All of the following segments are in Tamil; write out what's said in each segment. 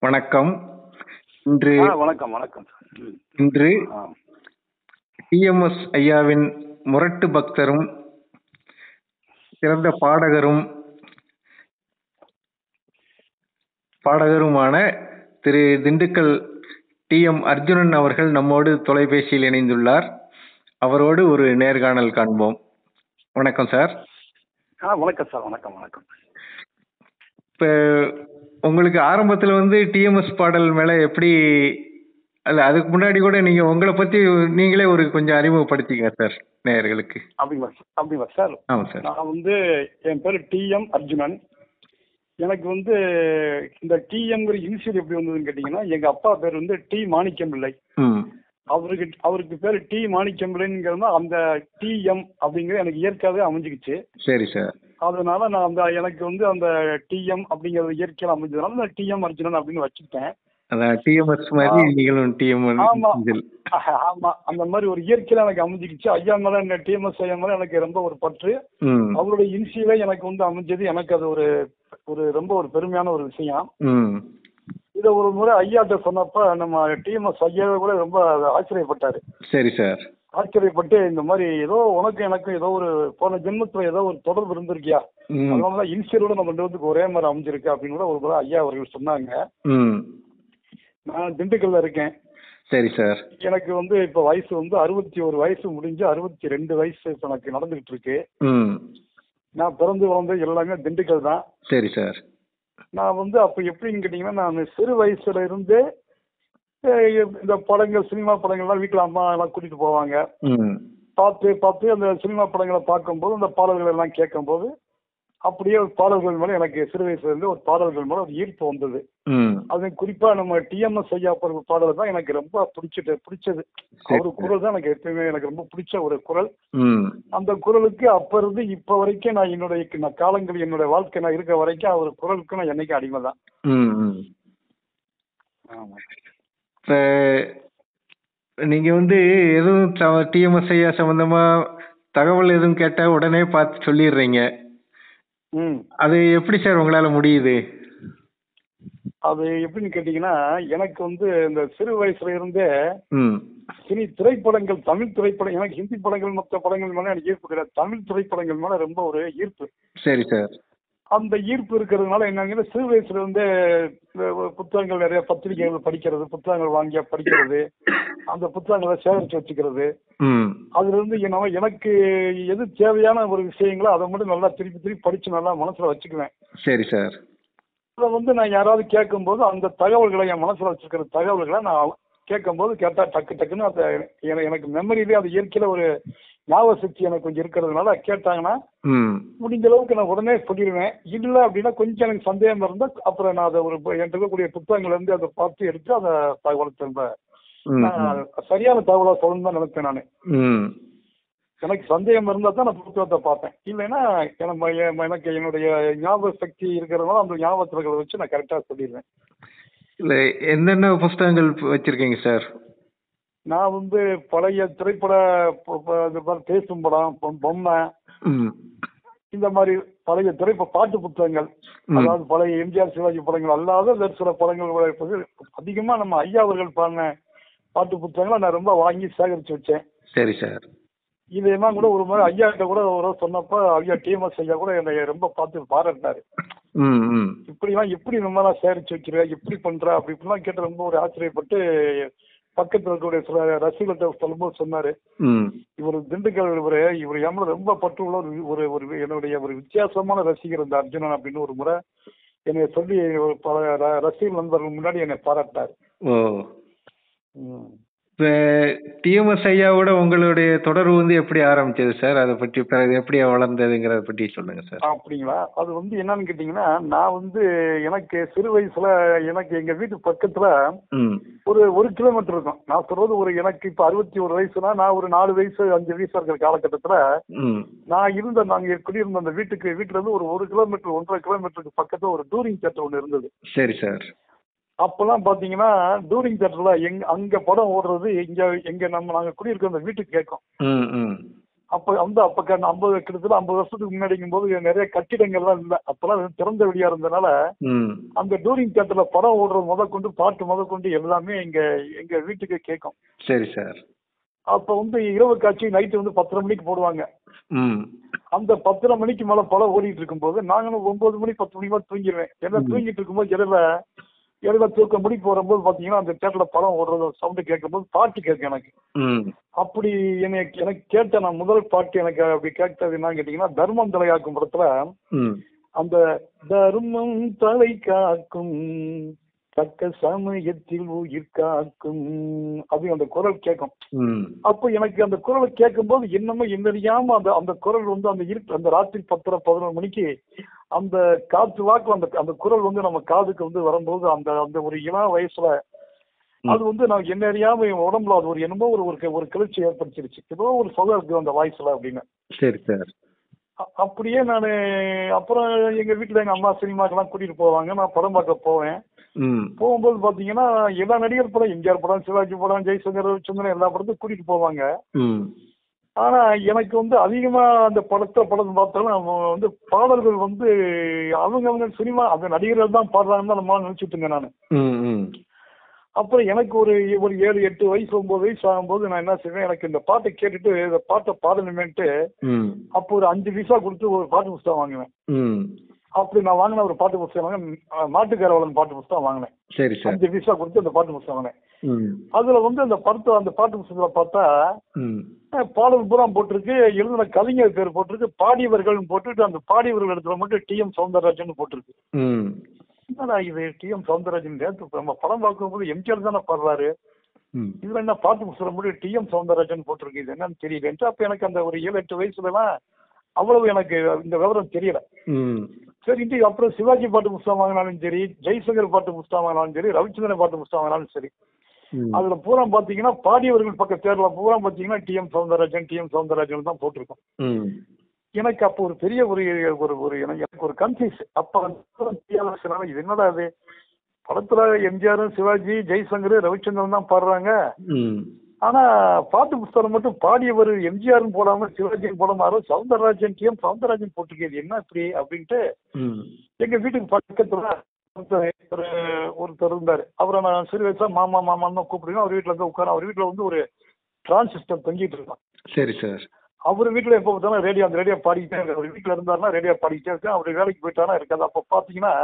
வணக்கம். இன்று வணக்கம் வணக்கம் ம். இன்று ஆ. டிஎம்எஸ் ஐயாவின் முரட்டு பக்தரும் சிறந்த பாடகருமான திரு திண்டுக்கல் டி.எம். அர்ஜுனன் அவர்கள் நம்மோடு தொலைபேசியில் இணைந்துள்ளார். அவரோடு ஒரு நேர்காணல் காண்போம். வணக்கம் சார். வணக்கம் சார். வணக்கம் வணக்கம். இப்போ உங்களுக்கு ஆரம்பத்தில் டிஎம்எஸ் பாடல் மேலே எப்படி, அல்ல அதுக்கு முன்னாடி கூட நீங்கள் உங்களை பற்றி நீங்களே கொஞ்சம் அறிமுகப்படுத்திங்க சார் நேயர்களுக்கு. அப்படிங்களா சார்? ஆமாம் சார். நான் என் பேர் டி.எம். அர்ஜுனன். எனக்கு இந்த டிஎம்ங்கிற இனிஷியல் எப்படி வந்ததுன்னு கேட்டிங்கன்னா, எங்கள் அப்பா பேர் டி மாணிக்கம் பிள்ளை. அவருக்கு பேர் டி மாணிக்கம் பிள்ளைங்கிறது அந்த டிஎம் அப்படிங்கிறது எனக்கு இயற்கையாகவே அமைஞ்சிக்கிச்சு. சரி சார். அதனால நான் எனக்கு அந்த டிஎம் அப்படிங்கிறது இயற்கையாக அமைஞ்சதுனால நான் டிஎம் அர்ஜுனன் அப்படின்னு வச்சுக்கிட்டேன். டிஎம்எஸ் மாதிரி நீங்களும் டிஎம். ஆமா அந்த மாதிரி ஒரு இயற்கையில எனக்கு அமைஞ்சிக்கிச்சு. ஐயா மேல டிஎம்எஸ் ஐயா மேல எனக்கு ரொம்ப ஒரு பற்று. அவருடைய இனிஷியலே எனக்கு அமைஞ்சது. எனக்கு அது ஒரு ரொம்ப ஒரு பெருமையான ஒரு விஷயம். இத ஒரு முறை ஐயாட்ட சொன்னப்ப நம்ம டிஎம்எஸ் ஐயாவே கூட ரொம்ப ஆச்சரியப்பட்டாரு. சரி சார். ஆச்சரியப்பட்டு இந்த மாதிரி ஏதோ உனக்கும் எனக்கும் ஏதோ ஒரு போன ஜென்மத்துல ஏதோ ஒரு தொடர்பு இருந்திருக்கியா, அதனாலதான் இனிஷியலோட நம்ம ரெண்டு பேருக்கு ஒரே மாதிரி அமைஞ்சிருக்கு அப்படின்னு கூட ஒரு முறை ஐயா அவர்கள் சொன்னாங்க. நான் திண்டுக்கல்ல இருக்கேன். சரி சார். எனக்கு இப்ப வயசு 61 வயசு முடிஞ்சு 62 வயசு இப்ப எனக்கு நடந்துகிட்டு இருக்கு. நான் பிறந்து வளர்ந்து எல்லாமே திண்டுக்கல் தான். சரி சார். நான் அப்ப எப்படின்னு கேட்டீங்கன்னா, நான் சிறு வயசுல இருந்தே இந்த படங்கள் சினிமா படங்கள்லாம் வீட்டுல அம்மா எல்லாம் கூட்டிட்டு போவாங்க. பார்த்து அந்த சினிமா படங்களை பார்க்கும்போது அந்த பாடல்கள் எல்லாம் கேட்கும் போது அப்படியே பாடல்கள் மேல எனக்கு சிறு வயசுல இருந்து ஒரு பாடல்கள் மேல ஒரு ஈர்ப்பு வந்தது. அது குறிப்பா நம்ம டிஎம்எஸ் ஐயா பாடல் தான் எனக்கு ரொம்ப பிடிச்சது. அவரு குரல் தான் எனக்கு எப்பயுமே எனக்கு ரொம்ப பிடிச்ச ஒரு குரல். அந்த குரலுக்கு அப்ப இருந்து இப்ப வரைக்கும் நான் என்னுடைய காலங்கள் என்னுடைய வாழ்க்கை நான் இருக்க வரைக்கும் அவர் குரலுக்கு நான் என்னைக்கு அடிமை தான். ஆமா. இப்போ நீங்க எதுவும் டிஎம்எஸ் ஐயா சம்பந்தமா தகவல் எதுவும் கேட்டா உடனே பார்த்து சொல்லிடுறீங்க. அது எப்படி சார் உங்களால முடியுது? அது எப்படின்னு கேட்டீங்கன்னா, எனக்கு இந்த சிறு வயசுல இருந்தே திரைப்படங்கள், தமிழ் திரைப்படம், எனக்கு ஹிந்தி படங்கள் மற்ற படங்கள் மேல எனக்கு ஈர்ப்பு கிடையாது. தமிழ் திரைப்படங்கள் மேல ரொம்ப ஒரு ஈர்ப்பு. சரி சார். அந்த ஈர்ப்பு இருக்கிறதுனால என்னங்கன்னா, சிறு வயசுல இருந்தே புத்தகங்கள் நிறைய பத்திரிகைகள் படிக்கிறது, புத்தகங்கள் வாங்கி படிக்கிறது, அந்த புத்தகங்களை சேகரிச்சு வச்சுக்கிறது. அதுல இருந்து எனக்கு எது தேவையான ஒரு விஷயங்களோ அதை மட்டும் நல்லா திருப்பி படிச்சு நல்லா மனசுல வச்சுக்குவேன். சரி சார். அதை நான் யாராவது கேட்கும் போது அந்த தகவல்களை என் மனசுல வச்சிருக்கிற தகவல்களை நான் கேட்கும் போது கேட்டா டக்குன்னு அந்த எனக்கு மெமரியிலே அது இயற்கையில ஒரு ஞாபக சக்தி எனக்கு கொஞ்சம் இருக்கிறதுனால கேட்டாங்கன்னா முடிஞ்ச அளவுக்கு நான் உடனே சொல்லிடுவேன். இல்லை அப்படின்னா கொஞ்சம் எனக்கு சந்தேகம் இருந்தா அப்புறம் நான் அதை என்கிட்ட இருக்கக்கூடிய புத்தகங்கள்ல இருந்து அதை பார்த்து எடுத்து அந்த தகவலை திரும்ப சரியான தகவலா சொல்லணும் தான் நினைப்பேன் நானு. எனக்கு சந்தேகம் இருந்தா தான் நான் புத்தகத்தை பார்ப்பேன். இல்லைன்னா எனக்கு என்னுடைய ஞாபக சக்தி இருக்கிறதுனால அந்த ஞாபகத்தை வச்சு நான் கரெக்டா சொல்லிடுவேன். இல்ல என்னென்ன புத்தகங்கள் வச்சிருக்கீங்க சார்? நான் பழைய திரைப்பட பேசும் படம், பொம்மை, இந்த மாதிரி பழைய பாட்டு புத்தகங்கள், அதாவது பழைய எம்ஜிஆர் சிவாஜி படங்கள் அல்லாத சில படங்கள் அதிகமா நம்ம ஐயா அவர்கள் பாடின பாட்டு புத்தகங்களை நான் ரொம்ப வாங்கி சேகரிச்சு வச்சேன். சரி சார். இதெல்லாம் கூட ஒரு மாதிரி ஐயா கிட்ட கூட ஒரு சொன்னப்ப ஐயா டிஎம்எஸ் ஐயா கூட என்னை ரொம்ப பார்த்து பாராட்டினாரு. இப்படிலாம் எப்படி நம்ம சேகரிச்சு வைக்கிற, எப்படி பண்ற அப்படி இப்படிலாம் கேட்டு ரொம்ப ஒரு ஆச்சரியப்பட்டு பக்கத்துல இருக்கக்கூடிய சில ரசிகர்கள்ட்ட சொல்லும்போது சொன்னாரு, இவர் திண்டுக்கல் இவர் எம்ம ரொம்ப பற்றுள்ள ஒரு என்னுடைய ஒரு வித்தியாசமான ரசிகர் இந்த அர்ஜுனன் அப்படின்னு ஒரு முறை என்னை சொல்லி பல ரசிகர் நண்பர்கள் முன்னாடி என்னை பாராட்டினாரு. இப்போ டிஎம்எஸ் ஐயாவோட உங்களுடைய தொடர்பு எப்படி ஆரம்பிச்சது சார்? அதை பற்றி எப்படி வளர்ந்ததுங்கிறத பற்றி சொல்லுங்க சார். அப்படிங்களா? அது என்னன்னு கேட்டீங்கன்னா, நான் எனக்கு சிறு வயசுல எனக்கு எங்க வீட்டு பக்கத்துல ஒரு 1 கிலோமீட்டர் இருக்கும். நான் சொல்றது எனக்கு இப்ப 61 வயசுனா நான் ஒரு 4 வயசு 5 வயசு இருக்கிற காலகட்டத்துல நான் நாங்க குடியிருந்த அந்த வீட்டுல இருந்து ஒரு 1 கிலோமீட்டர் 1.5 கிலோமீட்டருக்கு பக்கத்துல ஒரு டூரிங் தியேட்டர் ஒண்ணு இருந்தது. சரி சார். அப்பெல்லாம் பாத்தீங்கன்னா டூரிங் தியேட்டர்ல அங்க படம் ஓடுறது நாங்க குடியிருக்க அந்த வீட்டுக்கு கேட்கும். அப்ப கிட்டத்தட்ட 50 வருஷத்துக்கு முன்னாடிங்கும் போது நிறைய கட்டிடங்கள்லாம் இல்லை. அப்பெல்லாம் திறந்த வெளியா இருந்தனால அந்த டூரிங் தியேட்டர்ல படம் ஓடுறது முதற்கொண்டு பாட்டு முதற்கொண்டு எல்லாமே எங்க வீட்டுக்கு கேட்கும். சரி சார். அப்ப இரவு காட்சி நைட்டு 10:30 மணிக்கு போடுவாங்க. அந்த 10:30 மணிக்கு மேல படம் ஓடிட்டு இருக்கும்போது நாங்களும் 9 மணி 10 மணிக்கு மேல தூங்கிடுவேன். எல்லாம் தூங்கிட்டு இருக்கும்போது இடையில தூக்க முடிக்கு வரும்போது பாத்தீங்கன்னா அந்த தியேட்டர்ல படம் ஓடுறது சவுண்டு கேட்கும் போது பாட்டு கேட்கும் எனக்கு. அப்படி எனக்கு கேட்ட நான் முதல் பாட்டு எனக்கு அப்படி கேட்டது என்னன்னு கேட்டீங்கன்னா, தர்மம் தலையாக்கும் படத்துல அந்த தர்மம் தலை காக்கும் தக்க சமயத்தில் உயிர் காக்கும் அப்படின்னு அந்த குரல் கேட்கும். அப்போ எனக்கு அந்த குரலை கேட்கும் போது என்னமோ என்னறியாம அந்த குரல் அந்த ராத்திரி 10:30 11 மணிக்கு அந்த காற்று வாக்கு அந்த குரல் நம்ம காதுக்கு வரும்போது அந்த ஒரு இளம் வயசுல அது நான் என்ன அறியாம என் உடம்புல அது ஒரு என்னமோ ஒரு கிளர்ச்சி ஏற்படுத்திருச்சு. ஏதோ ஒரு சுகம் இருக்கு அந்த வாய்ஸ்ல அப்படின்னு. சரி சார். அப்படியே நான் அப்புறம் எங்க வீட்டுல எங்க அம்மா சினிமாக்கெல்லாம் கூட்டிட்டு போவாங்க. நான் படம் பார்க்க போவேன். போகும்போது பாத்தீங்கன்னா எல்லா நடிகர் படம், எம்ஜிஆர் படம், சிவாஜி படம், ஜெய்சங்கர், ரவிச்சந்திரன் எல்லா படத்தையும் கூட்டிட்டு போவாங்க. ஆனா எனக்கு அதிகமா அந்த படம் பார்த்தாலும் அவங்க பாடல்கள் அவங்க சினிமா அந்த நடிகர்கள் தான் பாடுறாங்கன்னு நம்ம நினைச்சிட்டு இருந்தேன் நான். அப்புறம் எனக்கு ஒரு 7 8 வயசு 9 வயசு ஆகும்போது நான் என்ன செய்வேன், எனக்கு இந்த பாட்டை கேட்டுட்டு இந்த பாட்டை பாடணுமேன்ட்டு அப்போ ஒரு 5 பைசா கொடுத்து ஒரு பாட்டு புத்தகம் வாங்குவேன். அப்படி நான் வாங்கின ஒரு பாட்டு புத்தகம் வாங்க மாட்டுக்காரவளன் பாட்டு புத்தகம் வாங்கினேன். 5 பைசா கொடுத்து அந்த பாட்டு புத்தகம் வாங்கினேன். அதுல அந்த பாட்டு புத்தகத்துல பார்த்தா பாடல் பூரா போட்டிருக்கு, எழுதின கவிஞர் பேர் போட்டிருக்கு, பாடியவர்கள் போட்டுட்டு அந்த பாடியவர்கள் இடத்துல மட்டும் டி.எம். சௌந்தரராஜன் போட்டிருக்கு. என்னடா இது டி.எம். சௌந்தரராஜன் நம்ம படம் பார்க்கும்போது எம்ஜிஆர் தானே பாடுறாரு, இதுல என்ன பாட்டு புத்தகம் மட்டும் டி.எம். சௌந்தரராஜன் போட்டிருக்கு, இது என்னன்னு தெரியல. அப்ப எனக்கு அந்த ஒரு 7 8 வயசுல எல்லாம் அவ்வளவு எனக்கு இந்த விவரம் தெரியல. சரி, அப்புறம் சிவாஜி பாட்டு புத்தகம் வாங்கினாலும் சரி, ஜெய்சங்கர் பாட்டு புத்தகம் வாங்கினாலும் சரி, ரவிச்சந்திரன் பாட்டு புத்தகம் வாங்கினாலும் சரி, அதுல பூரா பாத்தீங்கன்னா பாடியவர்கள் பக்க தேர்ல பூரா பாத்தீங்கன்னா டி.எம். சௌந்தரராஜன் தான் போட்டிருக்கோம். எனக்கு அப்போ ஒரு பெரிய எனக்கு ஒரு கன்ஃபியூஸ். அப்ப இது என்னடா அது படத்துல எம்ஜிஆர், சிவாஜி, ஜெய்சங்கர், ரவிச்சந்திரன் தான் பாடுறாங்க. ஆனா பாட்டு புத்தகம் மட்டும் பாடியவர் எம்ஜிஆர் போடாம சிவாஜியும் போடாம சௌந்தரராஜன் டி.எம். சௌந்தரராஜன் போட்டிருக்கேன், என்ன இப்படி அப்படின்ட்டு எங்க வீட்டுக்கு பக்கத்துல ஒருத்தர் இருந்தாரு. அவரை நான் சிறு வயசா மாமா மாமான்னு தான் கூப்பிடுவேன். அவர் வீட்டுல உட்கார அவர் வீட்டுல ஒரு டிரான்சிஸ்டர் தொங்கிட்டு இருக்கான். சரி சார். அவர் வீட்டுல எப்ப பார்த்தாலும் ரேடியோ அந்த ரேடியோ பாடிக்கிட்டே இருக்கு. அவர் வீட்டுல இருந்தாருன்னா ரேடியோ பாடிக்கிட்டே இருக்கு. அவர் வேலைக்கு போயிட்டானா இருக்காது. அப்ப பாத்தீங்கன்னா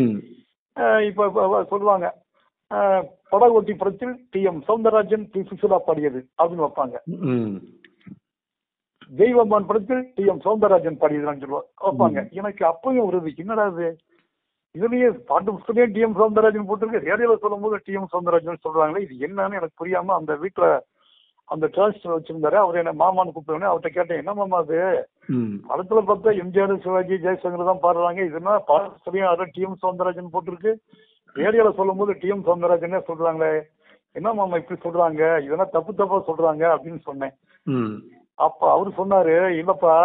இப்ப சொல்லுவாங்க படகோட்டி படத்தில் டி.எம். சௌந்தரராஜன் பி. சுசிலா பாடியது அப்படின்னு வைப்பாங்க. தெய்வமான் படத்தில் டி.எம். சௌந்தரராஜன் பாடியதுன்னு சொல்லுவாங்க வைப்பாங்க. எனக்கு அப்பயும் ஒரு என்னடா இது இதுலயே பாட்டு புத்தகமே டி.எம். சௌந்தரராஜன் போட்டிருக்கு, ரேடியோல சொல்லும் போது டி.எம். சௌந்தரராஜன் சொல்றாங்களே, இது என்னன்னு எனக்கு புரியாம அந்த வீட்டுல அந்த டிரான்ஸ்டர் வச்சிருந்தாரு. அவர் என்ன மாமான்னு கூப்பிட்டோன்னே அவர்கிட்ட கேட்டேன், என்ன மாமா அது படத்துல பார்த்தா எம்ஜிஆர், சிவாஜி, ஜெயசங்கர் தான் பாடுறாங்க, இதுனா பாடத்துலயும் யாரும் டி.எம். சௌந்தரராஜன் போட்டிருக்கு, ரேடியோல சொல்லும் போது டி.எம். சௌந்தரராஜனே சொல்றாங்களே, என்ன மாமா இப்படி சொல்றாங்க, இதெல்லாம் தப்பா சொல்றாங்க அப்படின்னு சொன்னேன். அப்ப அவரு சொன்னாரு, இல்லப்பா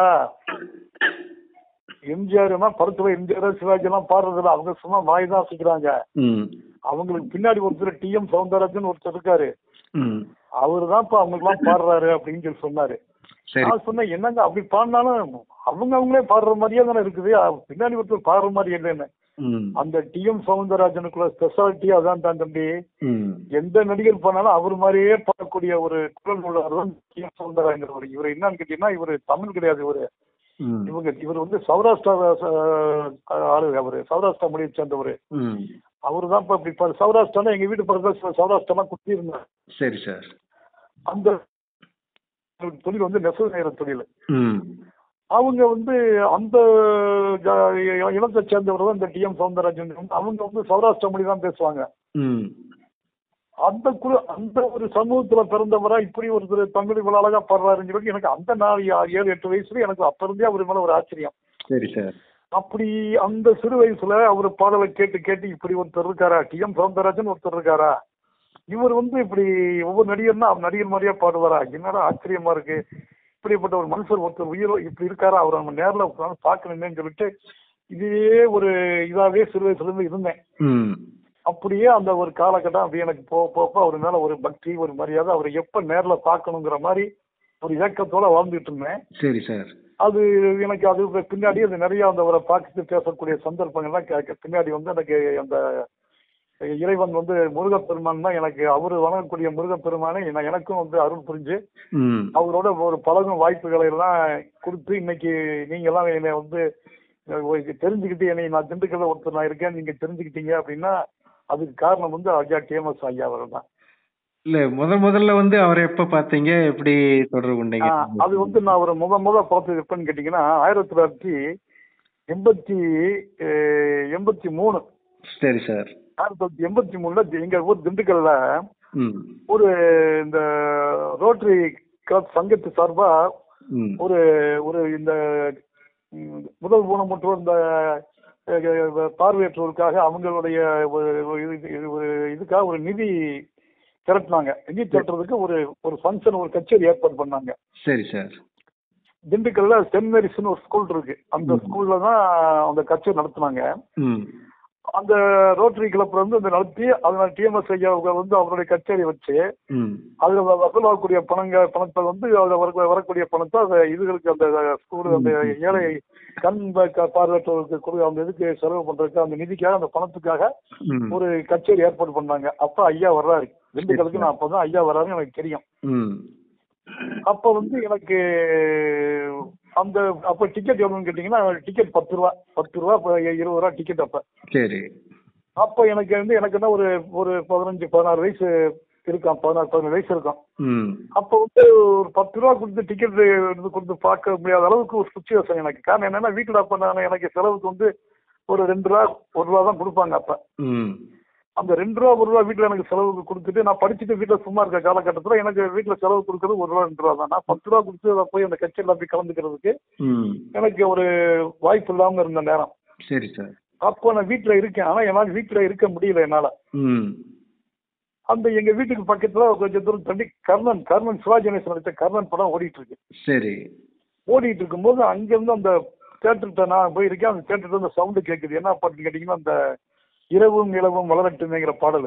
எம்ஜிஆர் படத்துல எம்ஜிஆர், சிவாஜி எல்லாம் பாடுறதில்ல, அவங்க சும்மா வாய் தான் வச்சுக்கிறாங்க. அவங்களுக்கு பின்னாடி ஒருத்தர் டி.எம். சௌந்தரராஜன் ஒருத்தர் இருக்காரு, அவரு தான் இப்ப அவங்களுக்கு எல்லாம் பாடுறாரு அப்படின்னு சொல்லி சொன்னாரு. நான் சொன்னேன், என்னங்க அப்படி பாடினாலும் அவங்களே பாடுற மாதிரியே தானே இருக்குது, பின்னாடி ஒருத்தர் பாடுற மாதிரி இல்லைன்னு. அந்த டி.எம். சௌந்தரராஜனுக்குள்ள ஸ்பெஷாலிட்டி அதான் தான் தம்பி. எந்த நடிகர் பண்ணாலும் அவர் மாதிரியே பாடக்கூடிய ஒரு குரல் உள்ளவர் டி.எம். சௌந்தரராஜன். இவர் என்னன்னு கேட்டீங்கன்னா, இவர் தமிழ் கிடையாது, இவர் சௌராஷ்டிரா ஆளு, அவரு சௌராஷ்டிரா மொழியை சேர்ந்தவர். அவரு தான் இப்ப இப்படி சௌராஷ்டிரா எங்க வீட்டு பக்கத்துல சௌராஷ்டிரா குத்தி இருந்தார். சரி சார். அந்த தொழில் நெசவு நெய்கிற தொழில். அவங்க அந்த இனத்தை சேர்ந்தவர் தான் இந்த டி.எம். சௌந்தரராஜன். அவங்க சௌராஷ்டிரா மொழி தான் பேசுவாங்க. அந்த ஒரு சமூகத்துல பிறந்தவரா இப்படி ஒருத்தர் தமிழ் இவ்வளவு அழகா பாடுறாருன்னு சொல்லி எனக்கு அந்த 7 8 வயசுல எனக்கு அப்ப இருந்தே அவர் மேல ஒரு ஆச்சரியம். சரி சார். அப்படி அந்த சிறு வயசுல அவர் பாடலை கேட்டு கேட்டு இப்படி ஒருத்தர் இருக்காரா, டி.எம். சௌந்தரராஜன் ஒருத்தர் இருக்காரா, இவர் இப்படி ஒவ்வொரு நடிகர்னா நடிகர் மாதிரியா பாடுவாரா, என்னடா ஆச்சரியமா இருக்கு, இப்படிப்பட்ட ஒரு மனுஷர் ஒருத்தர் உயிரோ இப்படி இருக்காரா, அவர் நம்ம நேரில் பார்க்கணுமேன்னு சொல்லிட்டு இதே ஒரு இதாவே சிறு வயசுல இருந்து இருந்தேன். அப்படியே அந்த ஒரு காலகட்டம் அப்படி எனக்கு போக அவர் மேல ஒரு பக்தி, ஒரு மரியாதை, அவரை எப்ப நேர்ல பார்க்கணுங்கிற மாதிரி ஒரு ஏக்கத்தோட வாழ்ந்துட்டு இருந்தேன். சரி சார். அது எனக்கு அது பின்னாடி அது நிறைய அந்த அவரை பார்த்து பேசக்கூடிய சந்தர்ப்பங்கள்லாம் பின்னாடி வந்து எனக்கு அந்த இறைவன் வந்து முருகப்பெருமான் தான் எனக்கு அவரு வணங்கக்கூடிய முருகப்பெருமானே எனக்கும் வந்து அருள் புரிஞ்சு அவரோட ஒரு பழகும் வாய்ப்புகளை எல்லாம் கொடுத்து இன்னைக்கு நீங்க எல்லாம் என்னை வந்து தெரிஞ்சுக்கிட்டு என்னை நான் திண்டுக்கல்ல ஒருத்தர் நான் இருக்கேன் நீங்க தெரிஞ்சுக்கிட்டீங்க அப்படின்னா அதுக்கு காரணம் வந்து ஐயா டிஎம்எஸ் ஐயா அவர் தான். இல்ல முதல்ல வந்து அவரை எப்ப பாத்தீங்க, எப்படி தொடர்பு கொண்டீங்க? அது வந்து நான் அவரை முத பார்த்தது எப்பன்னு கேட்டீங்கன்னா 1983. சரி சார். 1983 எங்க ஊர் திண்டுக்கல்ல ஒரு இந்த ரோட்டரி கிளப் சங்கத்து சார்பா ஒரு ஒரு இந்த முதல் ஊனமுற்றோர் இந்த பார்வையற்றோருக்காக அவங்களுடைய இதுக்காக ஒரு நிதி திரட்டினாங்க. நிதி திரட்டுறதுக்கு ஒரு ஃபங்க்ஷன் ஒரு கச்சேரி ஏற்பாடு பண்ணாங்க. சரி சார். திண்டுக்கல்ல சென்ட் மேரிஸ்னு ஒரு ஸ்கூல் இருக்கு. அந்த ஸ்கூல்ல தான் அந்த கச்சேரி நடத்தினாங்க. அந்த ரோட்டரி கிளப்ல வந்து அந்த நடத்தி அதனால டிஎம்எஸ் ஐயா வந்து அவருடைய கச்சேரி வச்சு அதுல வசூலாகக்கூடிய பணத்தை வந்து அதுல வரக்கூடிய பணத்தை அந்த இதுகளுக்கு அந்த ஸ்கூல் அந்த ஏழை கண் பார்வையற்றவர்களுக்கு அந்த இதுக்கு செலவு பண்றதுக்கு அந்த நிதிக்காக அந்த பணத்துக்காக ஒரு கச்சேரி ஏற்பாடு பண்ணாங்க. அப்ப ஐயா வர்றாரு திண்டுக்கலுக்கு. நான் அப்பதான் ஐயா வர்றாருன்னு எனக்கு தெரியும். அப்ப வந்து எனக்கு அந்த அப்ப டிக்கெட் எவ்வளவுன்னு கேட்டீங்கன்னா டிக்கெட் 10 ரூபா 20 ரூபா டிக்கெட். அப்ப சரி. அப்ப எனக்கு வந்து எனக்கு என்ன ஒரு 15-16 வயசு இருக்கான். 16-17 வயசு இருக்கும். அப்ப வந்து ஒரு 10 ரூபா கொடுத்து டிக்கெட் கொடுத்து பார்க்க முடியாத அளவுக்கு ஒரு சுச்சுவேஷன் எனக்கு. காரணம் என்னன்னா வீட்டுல அப்ப நான் எனக்கு செலவுக்கு வந்து ஒரு 2 ரூபா 1 ரூபா தான் கொடுப்பாங்க. அப்ப அந்த 2 ரூபா 1 ரூபா வீட்டுல எனக்கு செலவுக்கு கொடுத்துட்டு நான் படிச்சுட்டு வீட்டுல சும்மா இருக்க காலகட்டத்துல எனக்கு வீட்டுல செலவு கொடுக்கறது 1 ரூபா 2 ரூபா தான். நான் 10 ரூபா கொடுத்து போய் அந்த கட்சியில போய் கலந்துக்கிறதுக்கு எனக்கு ஒரு வாய்ப்பு இல்லாம இருந்த நேரம். சரி சார். அப்போ நான் வீட்டுல இருக்கேன். ஆனா என்னால வீட்டுல இருக்க முடியல என்னால. அந்த எங்க வீட்டுக்கு பக்கத்துல கொஞ்சம் தூரம் தள்ளி கர்ணன் சிவாஜி கணேசன் நடிச்ச கர்ணன் படம் ஓடிட்டு இருக்கு. சரி. ஓடிட்டு இருக்கும்போது அங்க இருந்து அந்த தியேட்டர்கிட்ட நான் போயிருக்கேன். அந்த தியேட்டர்ல அந்த சவுண்டு கேட்குது. என்ன பாட்டுன்னு கேட்டீங்கன்னா அந்த இரவும் நிலவும் வளரட்டுமேங்கிற பாடல்.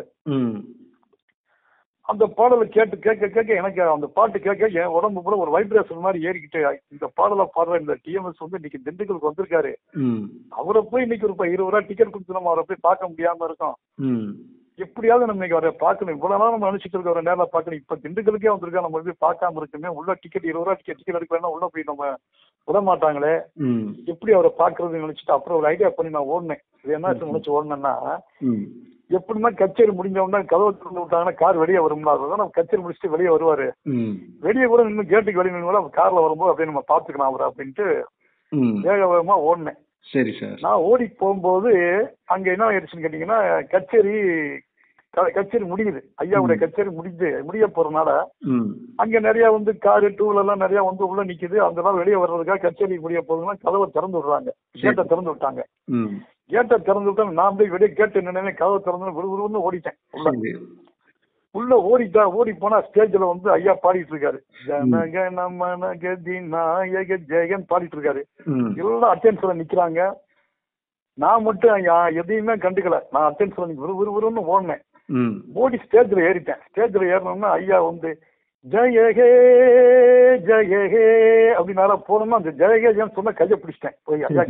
அந்த பாடலை கேட்க எனக்கு அந்த பாட்டு கேட்க என் உடம்பு கூட ஒரு வைப்ரேஷன் மாதிரி ஏறிக்கிட்டு இந்த பாடலை பாடுற இந்த டிஎம்எஸ் வந்து இன்னைக்கு திண்டுக்கலுக்கு வந்திருக்காரு. அவரை போய் இன்னைக்கு ஒரு 20 ரூபா டிக்கெட் கொடுத்து நம்ம அவரை போய் பார்க்க முடியாம இருக்கோம். எப்படியாவது நம்ம இன்னைக்கு அவரை பார்க்கணும். இவ்வளவு நாள் நம்ம நினைச்சிட்டு இருக்க ஒரு நேரில் பார்க்கணும். இப்ப திண்டுக்கலுக்கே வந்திருக்கா நம்ம போய் பார்க்காம இருக்குமே. உள்ள டிக்கெட் 20 ரூபா டிக்கெட் எடுக்கலாம் உள்ள போய் நம்ம விட மாட்டாங்களே. எப்படி அவரை பாக்குறதுன்னு நினைச்சிட்டு அப்புறம் ஒரு ஐடியா பண்ணி நான் ஓடினேன். இது என்ன நினைச்சு ஓடினேன்னா எப்படின்னா கச்சேரி முடிஞ்ச உடனே கதவை திறந்து விட்டாங்கன்னா கார் வெளியே வரும்னா நம்ம கச்சேரி முடிச்சுட்டு வெளியே வருவாரு. வெளியே கூட நின்று கேட்டுக்கு வெளியே நின்று கூட கார்ல வரும்போது அப்படியே நம்ம பாத்துக்கலாம் அவரை அப்படின்ட்டு வேக வேகமா ஓடினேன். சரி சார். நான் ஓடி போகும்போது அங்க என்ன ஆயிடுச்சுன்னு கேட்டீங்கன்னா கச்சேரி முடியுது. ஐயாவுடைய கச்சேரி முடிய போறதுனால அங்க நிறைய வந்து காரு டூல் எல்லாம் நிறைய வந்து உள்ள நிக்குது. அங்கதான் வெளியே வர்றதுக்காக கச்சேரி முடிய போகுதுன்னா கதவை திறந்து விடுறாங்க. கேட்டை திறந்து விட்டாங்க. கேட்டை திறந்து விட்டாங்க. நான் போய் வெளியே கேட்டு நினைனே கதவை திறந்து விறுவிறுன்னு ஓடிட்டேன். உள்ள ஓடி போனா ஸ்டேஜ்ல வந்து ஐயா பாடிட்டு இருக்காரு. ஜனக நமன கதி நாயக ஜெயன் பாடிட்டு இருக்காரு. எல்லாம் அட்டென்ஷன்ல நிக்கிறாங்க. நான் மட்டும் எதையுமே கண்டுக்கல. நான் அட்டென்ஷன்ல விறுவிறுன்னு ஓடினேன். ஓடி ஸ்டேஜ்ல ஏறிட்டேன். ஸ்டேஜ்ல ஏறணும்னா ஐயா வந்து ஜெயகே ஜெயகே அப்படின்னால போனோம்னா அந்த ஜெயகேஜன்னு சொன்ன கையை பிடிச்சிட்டேன். போய் ஐயா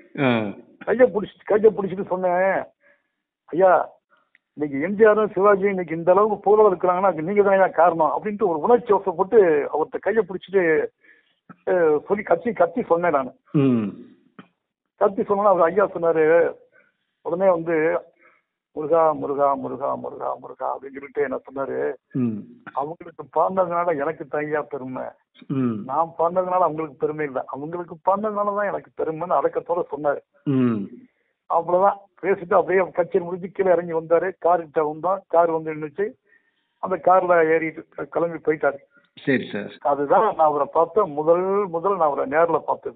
கையை பிடிச்சிட்டு சொன்னேன், ஐயா இன்னைக்கு எம்ஜிஆரும் சிவாஜி இன்னைக்கு இந்த அளவுக்கு புகழ இருக்கிறாங்கன்னா அது நீங்க தான் காரணம் அப்படின்ட்டு ஒரு உணர்ச்சி வசப்பட்டு அவர்கிட்ட கையை பிடிச்சிட்டு சொல்லி கத்தி சொன்னேன். நான் கத்தி சொன்னா அவர் ஐயா சொன்னாரு உடனே வந்து முருகா முருகா முருகா முருகா முருகா அப்படின்னு சொல்லிட்டு என்ன சொன்னாரு, அவங்களுக்கு பாடினதுனால எனக்கு தையா பெருமை, நான் பாடினதுனால அவங்களுக்கு பெருமை இல்லை, அவங்களுக்கு பாடினதுனாலதான் எனக்கு பெருமைன்னு அடக்கத்தோட சொன்னாரு. அவ்வளவுதான் பேசிட்டு அப்படியே கச்சேரி முடிஞ்சு கீழே இறங்கி வந்தாரு. கார்கிட்ட வந்தோம். கார் வந்து நின்றுச்சு. அந்த கார்ல ஏறிட்டு கிளம்பி போயிட்டாரு. சரி சார். அதுதான் நான் அவரை பார்த்த முதல் நான் அவரை நேர்ல பார்த்தது.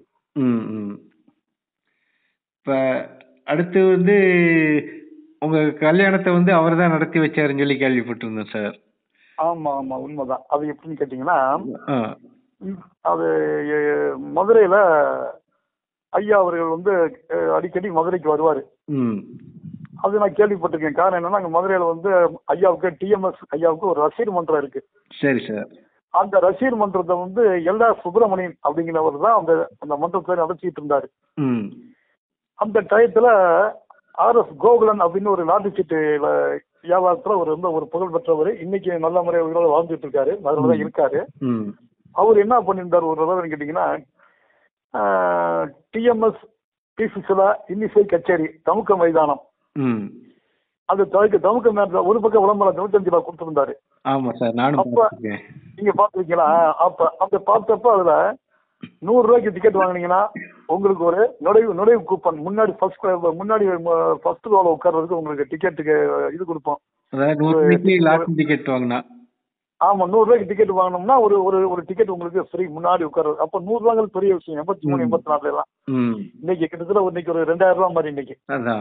இப்ப அடுத்து வந்து உங்க கல்யாணத்தை வந்து அவர் தான் நடத்தி வச்சாருன்னு சொல்லி கேள்விப்பட்டிருந்தேன் சார். ஆமா ஆமா உண்மைதான். அது எப்படின்னு கேட்டீங்கன்னா அது மதுரையில ஐயா அவர்கள் வந்து அடிக்கடி மதுரைக்கு வருவாரு. அது நான் கேள்விப்பட்டிருக்கேன். காரணம் என்னன்னா அங்க மதுரையில வந்து ஐயாவுக்கு டிஎம்எஸ் ஐயாவுக்கு ஒரு ரசிகர் மன்றம் இருக்கு. சரி சார். அந்த ரசிகர் மன்றத்தை வந்து எல்ஆர் சுப்பிரமணியன் அப்படிங்கிறவர் தான் அந்த அந்த மன்றத்தை நடத்திட்டு இருந்தாரு. அந்த டயத்துல ஆர்எஸ் கோகுலன் அப்படின்னு ஒரு லாட்டரி சீட்டு வியாபாரத்துல ஒரு ரொம்ப ஒரு புகழ் பெற்றவர். இன்னைக்கு நல்ல முறையோட வாழ்ந்துட்டு இருக்காரு, அதுல தான் இருக்காரு. அவர் என்ன பண்ணியிருந்தார் ஒரு தடவை கேட்டீங்கன்னா, டிஎம்எஸ் பி சுசிலா இன்னிசை கச்சேரி தமுக்க மைதானம், அது தமுக்க மேல ஒரு பக்கம் விளம்பரம் 95 ரூபா கொடுத்துருந்தாரு. ஆமா சார், நானும் அப்ப நீங்க பாத்துருக்கீங்களா? அப்ப அந்த பார்த்தப்ப அதுல 100 ரூபாய்க்கு டிக்கெட் வாங்கினீங்கன்னா உங்களுக்கு ஒரு நுழைவு கூப்பன், முன்னாடி ஃபர்ஸ்ட் ரோல உட்கார்றதுக்கு உங்களுக்கு டிக்கெட்டுக்கு இது கொடுப்போம். டிக்கெட் வாங்கினா ஆமா 100 ரூபாய்க்கு டிக்கெட் வாங்கினோம்னா ஒரு ஒரு டிக்கெட் உங்களுக்கு ஃப்ரீ முன்னாடி உட்கார்றது. அப்ப 100 ரூபாய்க்கு பெரிய விஷயம். 83 84 எல்லாம் இன்னைக்கு கிட்டத்தட்ட இன்னைக்கு ஒரு 2000 ரூபாய் மாதிரி இன்னைக்கு.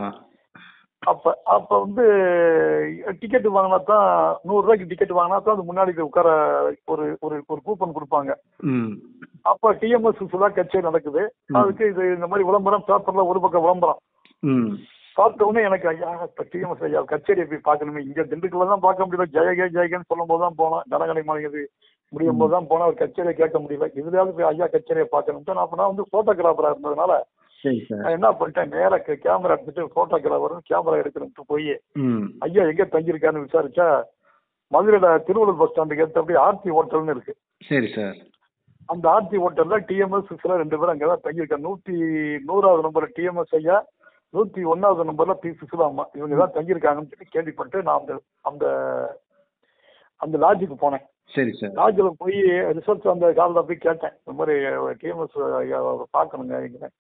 அப்ப வந்து டிக்கெட் வாங்கினா தான் 100 ரூபாய்க்கு டிக்கெட் வாங்கினா தான் அது முன்னாடி உட்கார ஒரு ஒரு கூப்பன் கொடுப்பாங்க. அப்ப டிஎம்எஸ் சுலா கச்சேரி நடக்குது. அதுக்கு இது இந்த மாதிரி விளம்பரம் பேப்பர்ல ஒரு பக்கம் விளம்பரம் பார்த்த உடனே எனக்கு ஐயா இப்ப டிஎம்எஸ் ஐயா கச்சேரியை போய் பார்க்கணுமே, இங்க திண்டுக்கல்ல தான் பார்க்க முடியல, ஜெயகேன்னு சொல்லும் போது தான் போனோம், ஜனகணை மாளிகை முடியும் போது தான் போனோம், ஒரு கச்சேரியை கேட்க முடியல, இதுலயாவது போய் ஐயா கச்சேரியை பார்க்கணும். நான் வந்து போட்டோகிராஃபரா இருந்ததுனால என்ன பண்ணிட்டேன், நேர கேமரா எடுத்துட்டு போட்டோகிராஃபர் கேமரா எடுக்கணும்ட்டு போய் ஐயா எங்க தங்கியிருக்காருன்னு விசாரிச்சா மதுரையில திருவள்ளூர் பஸ் ஸ்டாண்டுக்கு எடுத்து அப்படியே ஆர்த்தி ஹோட்டல்னு இருக்கு. சரி சார். அந்த ஆர்த்தி ஹோட்டல்ல டிஎம்எஸ் சுசிலா 2 பேரும் அங்கதான் தங்கியிருக்காங்க. 100வது நம்பர் டிஎம்எஸ் ஐயா, 101வது நம்பர்ல பி சுசிலா அம்மா, இவங்க தான் தங்கியிருக்காங்கன்னு சொல்லி கேள்விப்பட்டு நான் அந்த அந்த லாட்ஜுக்கு போனேன். சரி சார். லாட்ஜில் போய் ரிசர்ச் அந்த காலில் போய் கேட்டேன், இந்த மாதிரி டிஎம்எஸ் ஐயா அவரை பார்க்கணுங்க,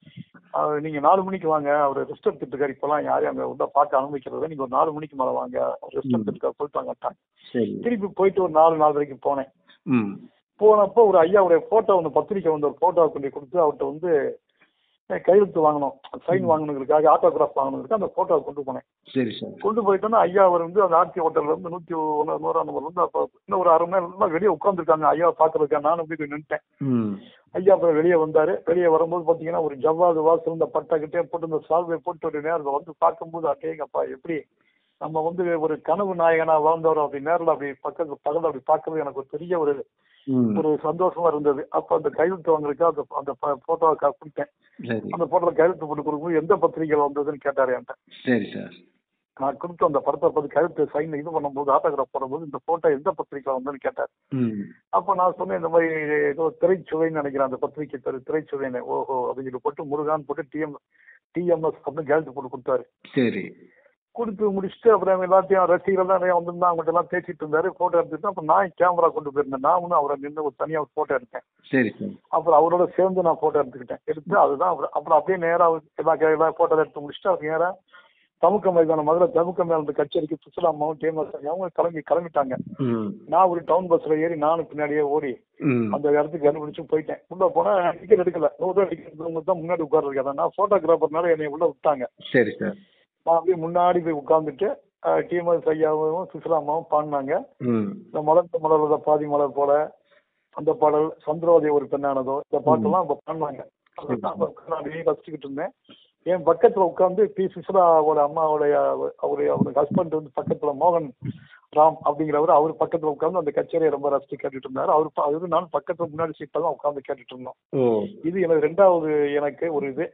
நீங்க 4 மணிக்கு வாங்க, அவர் ரெஸ்ட் எடுத்துட்டு இருக்காரு, இப்பெல்லாம் யாரையும் அங்கே உள்ள பார்க்க அனுமதிக்கிறத, நீங்க ஒரு 4 மணிக்கு மேலே வாங்க, அவர் ரெஸ்ட் எடுத்துட்டு போயிட்டு வாங்கட்டாங்க. திருப்பி போயிட்டு ஒரு 4:30 போனேன். போனப்போ ஒரு ஐயாவுடைய போட்டோ ஒன்று, பத்திரிக்கை வந்து ஒரு போட்டோ கொண்டு கொடுத்து அவர்கிட்ட வந்து கையெழுத்து வாங்கணும், சைன் வாங்கணுங்கிறதுக்காக, ஆட்டோகிராஃப் வாங்கணுங்கிறதுக்கு அந்த போட்டோவை கொண்டு போனேன். சரி சார். கொண்டு போயிட்டோன்னா ஐயா அவர் வந்து அந்த ஆர்த்தி ஹோட்டல்ல இருந்து 101 நம்பர் வந்து அப்போ இன்னும் ஒரு 1/2 மணி நேரம் வெளியே உட்காந்துருக்காங்க ஐயாவை பார்க்கறதுக்காக. நானும் போய் நின்ட்டேன். ஐயா அப்புறம் வெளியே வந்தாரு. வெளியே வரும்போது பார்த்தீங்கன்னா ஒரு ஜவ்வாது வாசல் இந்த பட்டாக்கிட்டே போட்டு இந்த சால்வை போட்டு ஒரு நேரத்தில் வந்து பார்க்கும்போது அட்டேங்கப்பா எப்படி நம்ம வந்து ஒரு கனவு நாயகனா வாழ்ந்தவர் அப்படி நேரில் அப்படி பக்கத்தில் அப்படி பார்க்கறது எனக்கு ஒரு பெரிய ஒரு சந்தோஷமா இருந்தது. அப்ப அந்த கையெழுத்து வாங்குறதுக்கு அந்த போட்டோவை கொடுத்தேன். அந்த போட்டோல கையெழுத்து போட்டு கொடுக்கும்போது எந்த பத்திரிகையில் வந்ததுன்னு கேட்டாரு என்கிட்ட. சரி சார். நான் கொடுத்து அந்த படத்தை பார்த்து கையெழுத்து சைன் இது பண்ணும்போது ஆட்டோகிராஃப் போடும்போது இந்த போட்டோ எந்த பத்திரிகையில் வந்ததுன்னு கேட்டார். அப்ப நான் சொன்னேன் இந்த மாதிரி ஏதோ திரைச்சுவைன்னு நினைக்கிறேன் அந்த பத்திரிகை திரைச்சுவைன்னு. ஓஹோ அப்படின்னு சொல்லி போட்டு முருகான் போட்டு டிஎம்எஸ் அப்படின்னு கையெழுத்து போட்டு கொடுத்தாரு. சரி. கொடுத்து முடிச்சுட்டு அப்புறம் எல்லாத்தையும் ரசிகர்கள் தான் நிறைய வந்திருந்தா அவங்கள்ட்ட எல்லாம் பேசிட்டு இருந்தாரு. போட்டோ எடுத்துட்டு அப்புறம் நான் கேமரா கொண்டு போயிருந்தேன். நான் ஒன்று அவரை நின்று ஒரு தனியாக போட்டோ எடுத்தேன். சரி. அப்புறம் அவரோட சேர்ந்து நான் போட்டோ எடுத்துக்கிட்டேன். எடுத்து அதுதான் அப்புறம் அப்படியே நேராக எல்லா போட்டோ எடுத்து முடிச்சுட்டு அவர் நேராக தமுக்க மைதானம், மதுரை தமுக்க மேல கச்சேரிக்கு சுசிலா அம்மாவும் டிஎம்எஸ் அவங்க கிளம்பிட்டாங்க. நான் ஒரு டவுன் பஸ்ல ஏறி நானும் பின்னாடியே ஓடி அந்த இடத்துக்கு கண்டுபிடிச்சு போயிட்டேன். உள்ள போனா டிக்கெட் எடுக்கல, 100 ரூபாய் டிக்கெட் தான் முன்னாடி உட்கார்றதுக்கு. நான் போட்டோகிராஃபர்னால என்னை உள்ள விட்டாங்க. சரி சார். நான் அப்படியே முன்னாடி போய் உட்கார்ந்துட்டு டிஎம்எஸ் ஐயாவும் சுசிலா அம்மாவும் பாடினாங்க. இந்த மலர்ந்த மலர்வத பாதி மலர் போல, அந்த பாடல், சந்திரோதய ஒரு பெண்ணானதோ, இந்த பாட்டெல்லாம் அவங்க பாடினாங்க. நான் ரசிச்சுக்கிட்டு இருந்தேன். என் பக்கத்துல உட்காந்து பி சுசிலாவோட அம்மாவுடைய அவருடைய ஹஸ்பண்ட் வந்து பக்கத்துல மோகன் ராம் அப்படிங்கிறவர், அவர் பக்கத்துல உட்காந்து அந்த கச்சேரியை ரொம்ப ரசிச்சு கேட்டுட்டு இருந்தாரு. அவரு நான் பக்கத்துல முன்னாடி சீட்ல தான் உட்காந்து கேட்டுட்டு இருந்தோம். இது எனக்கு 2வது எனக்கு ஒரு இது.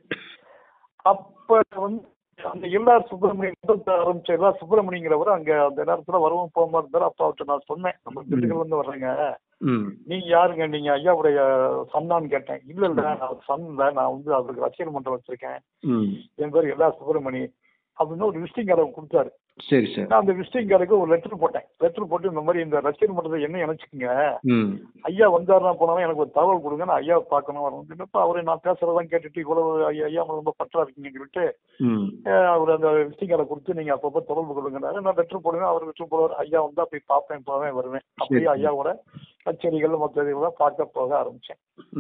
அப்ப வந்து அந்த எல்ஆர் சுப்பிரமணியன் ஆரம்பிச்ச எல்ஆர் சுப்பிரமணியங்கிறவர் அங்க அந்த நேரத்துல வரவும் போகாம இருந்தாரு. அப்ப அவர்கிட்ட நான் சொன்னேன், நம்ம திண்டுக்கல்ல இருந்து வர்றேங்க, நீங்க யாருங்க, நீங்க ஐயாவுடைய சன்னான்னு கேட்டேன். இல்ல நான் சன் இல்ல, நான் வந்து அவருக்கு ரசிகர் மன்றம் வச்சிருக்கேன், என் பேர் எல்ஆர் சுப்பிரமணி அப்படின்னு ஒரு விசிட்டிங் கார்டு கொடுத்தாரு. சரி சார். நான் அந்த விசிட்டிங் கார்டுக்கு ஒரு லெட்டர் போட்டேன். லெட்டர் போட்டு இந்த மாதிரி இந்த ரசிகர் மன்றத்தை என்ன நினைச்சுக்கங்க, ஐயா வந்தாருன்னா போனாலும் எனக்கு ஒரு தகவல் கொடுங்க, நான் ஐயாவை பார்க்கணும் வரணும். அவரை நான் பேசுறதான் கேட்டுட்டு இவ்வளவு ஐயா ரொம்ப பற்றா இருக்கீங்கன்னு சொல்லிட்டு அவர் அந்த விசிட்டிங் கார்டை கொடுத்து நீங்க அப்பப்போ தொடர்பு கொள்ளுங்கன்னாரு. நான் லெட்டர் போடுவேன், அவர் லெட்டர் போடுவார். ஐயா வந்தா போய் பார்ப்பேன், போவேன், வருவேன். அப்படியே ஐயாவோட கச்சேரிகள் மற்ற இதெல்லாம் பார்க்க போக ஆரம்பிச்சேன்.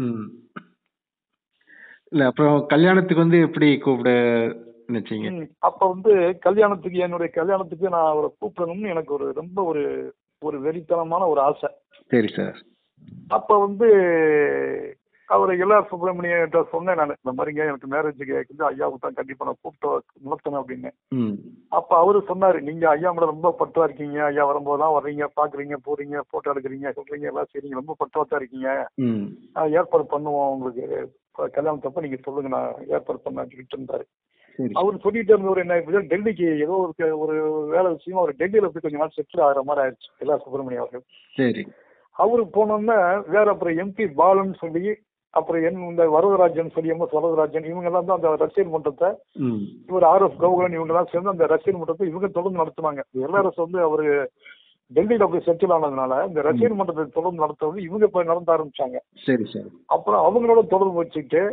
இல்ல அப்புறம் கல்யாணத்துக்கு வந்து எப்படி கூப்பிட நினைச்சீங்க? அப்ப வந்து என்னுடைய கல்யாணத்துக்கு நான் அவரை கூப்பிடணும்னு எனக்கு ஒரு ரொம்ப ஒரு வெறித்தனமான ஒரு ஆசை. சரி சார். அப்ப வந்து அவர் எல்ஆர் சுப்பிரமணியன் சொன்னேன் நான், இந்த மாதிரிங்க எனக்கு மேரேஜுக்கு வந்து ஐயாவுக்கு தான் கண்டிப்பா நான் கூப்பிட்டு நடத்தணும் அப்படின்னு. அப்ப அவரு சொன்னாரு, நீங்க ஐயா மேல ரொம்ப பட்டுவா இருக்கீங்க, ஐயா வரும்போதெல்லாம் வர்றீங்க, பாக்குறீங்க, போறீங்க, போட்டோ எடுக்கிறீங்க, சொல்றீங்க, எல்லாம் செய்றீங்க, ரொம்ப பட்டுவா தான் இருக்கீங்க, ஏற்பாடு பண்ணுவோம் உங்களுக்கு கல்யாணத்தப்ப நீங்க சொல்லுங்க, நான் ஏற்பாடு பண்ண சொல்லிட்டு இருந்தாரு. அவர் சொல்லிட்டு இருந்தவர் என்ன ஆயிடுச்சு, டெல்லிக்கு ஏதோ ஒரு வேலை விஷயமா அவர் டெல்லியில போய் கொஞ்ச நாள் செட்டில் ஆகிற மாதிரி ஆயிடுச்சு எல்ஆர் சுப்பிரமணியம் அவர்கள். சரி. அவரு போனோம்னா வேற அப்புறம் எம்பி பாலன் சொல்லி, அப்புறம் இந்த வரதராஜன் சொல்லி, எம் எஸ் வரதராஜன், இவங்க எல்லாம் தான் அந்த ரசிகர் மன்றத்தை, இவர் RS கௌகலன் இவங்க எல்லாம் சேர்ந்து அந்த ரசிகர் மன்றத்தை இவங்க தொடர்ந்து நடத்துனாங்க. எல்ஆர்எஸ் வந்து அவரு டெல்லியில போய் செட்டில் ஆனதுனால இந்த ரசிகர் மன்றத்தை தொடர்ந்து நடத்துவது இவங்க போய் நடத்த ஆரம்பிச்சாங்க. சரி சரி. அப்புறம் அவங்களோட தொடர்பு வச்சுட்டு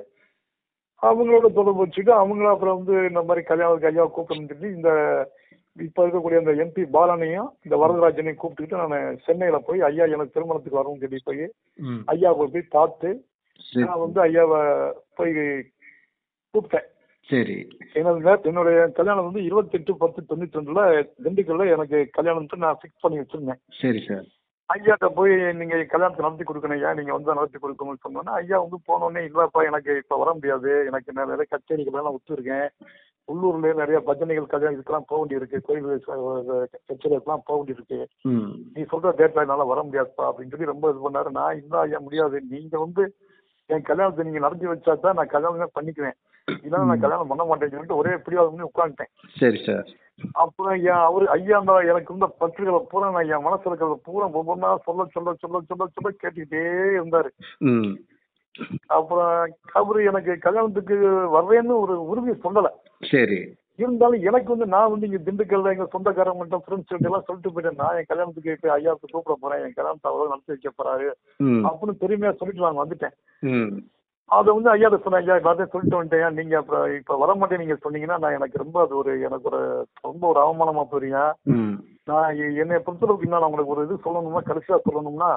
அவங்களும் அப்புறம் வந்து இந்த மாதிரி கல்யாணத்துக்கு ஐயாவை கூப்பிட்டு சொல்லி இந்த இப்ப இருக்கக்கூடிய அந்த எம்பி பாலனையும் இந்த வரதராஜனையும் கூப்பிட்டுக்கிட்டு நான் சென்னையில போய் ஐயா எனக்கு திருமணத்துக்கு வரணும்னு சொல்லி போய் ஐயாவை போய் பார்த்து நான் வந்து ஐயாவை போய் கூப்பிட்டேன். சரி. என்னுடைய கல்யாணம் வந்து 28/10/92 திண்டுக்கல்ல எனக்கு கல்யாணம் நான் ஃபிக்ஸ் பண்ணி வச்சிருந்தேன். சரி சார். ஐயாட்ட போய் நீங்க கல்யாணத்தை நடத்தி கொடுக்கணும் ஐயா, நீங்க வந்து நடத்தி கொடுக்கணும்னு சொன்னோன்னா ஐயா வந்து போனோடனே இல்லப்பா எனக்கு இப்ப வர முடியாது, எனக்கு நிறைய கச்சேரிகள் எல்லாம் ஒத்துருக்கேன், உள்ளூர்ல நிறைய பஜனைகள் கல்யாணம் இதுக்கெல்லாம் போக வேண்டி இருக்கு, கோயில் கச்சேரிக்கெல்லாம் போக வேண்டி இருக்கு, நீ சொல்ற டேட்ல என்னால வர முடியாதுப்பா அப்படின்னு சொல்லி ரொம்ப இது பண்ணாரு. நான் இல்ல ஐயா முடியாது, நீங்க வந்து என் கல்யாணத்தை நீங்க நடத்தி வச்சா தான் நான் கல்யாணமே பண்ணிக்குவேன், இல்லைன்னா நான் கல்யாணம் பண்ண மாட்டேன்னு சொல்லிட்டு ஒரே பிடிவாதம் பண்ணி உட்காந்துட்டேன். சரி சார். அப்புறம் ஐயா எனக்கு இருந்த பற்றுகளை பூரா நான் என் மனசுல இருக்கிறத பூரா ஒவ்வொன்றா சொல்ல சொல்ல சொல்ல சொல்ல சொல்ல கேட்டுக்கிட்டே இருந்தாரு. அப்புறம் அவரு எனக்கு கல்யாணத்துக்கு வர்றேன்னு ஒரு உறுதி சொல்லல. சரி. இருந்தாலும் எனக்கு வந்து நான் வந்து இங்க திண்டுக்கல்ல எங்க சொந்தக்காரங்க ஃப்ரெண்ட்ஸ் எல்லாம் சொல்லிட்டு போயிட்டேன், நான் என் கல்யாணத்துக்கு போய் ஐயாவுக்கு கூப்பிட போறேன், என் கல்யாணத்தை அவ்வளவு நடத்தி வைக்க போறாரு அப்படின்னு பெருமையா சொல்லிட்டு நான் வந்துட்டேன். அதை வந்து ஐயா சொன்னேன், ஐயா எல்லாத்தையும் சொல்லிட்டு வந்துட்டேன், நீங்க அப்புறம் இப்ப வர மாட்டேன் நீங்க சொன்னீங்கன்னா நான் எனக்கு ரொம்ப அது எனக்கு ரொம்ப ஒரு அவமானமா போறீங்க. நான் என்னை பொறுத்தளவுக்கு நான் உங்களுக்கு ஒரு இது சொல்லணும்னா, கடைசியா சொல்லணும்னா,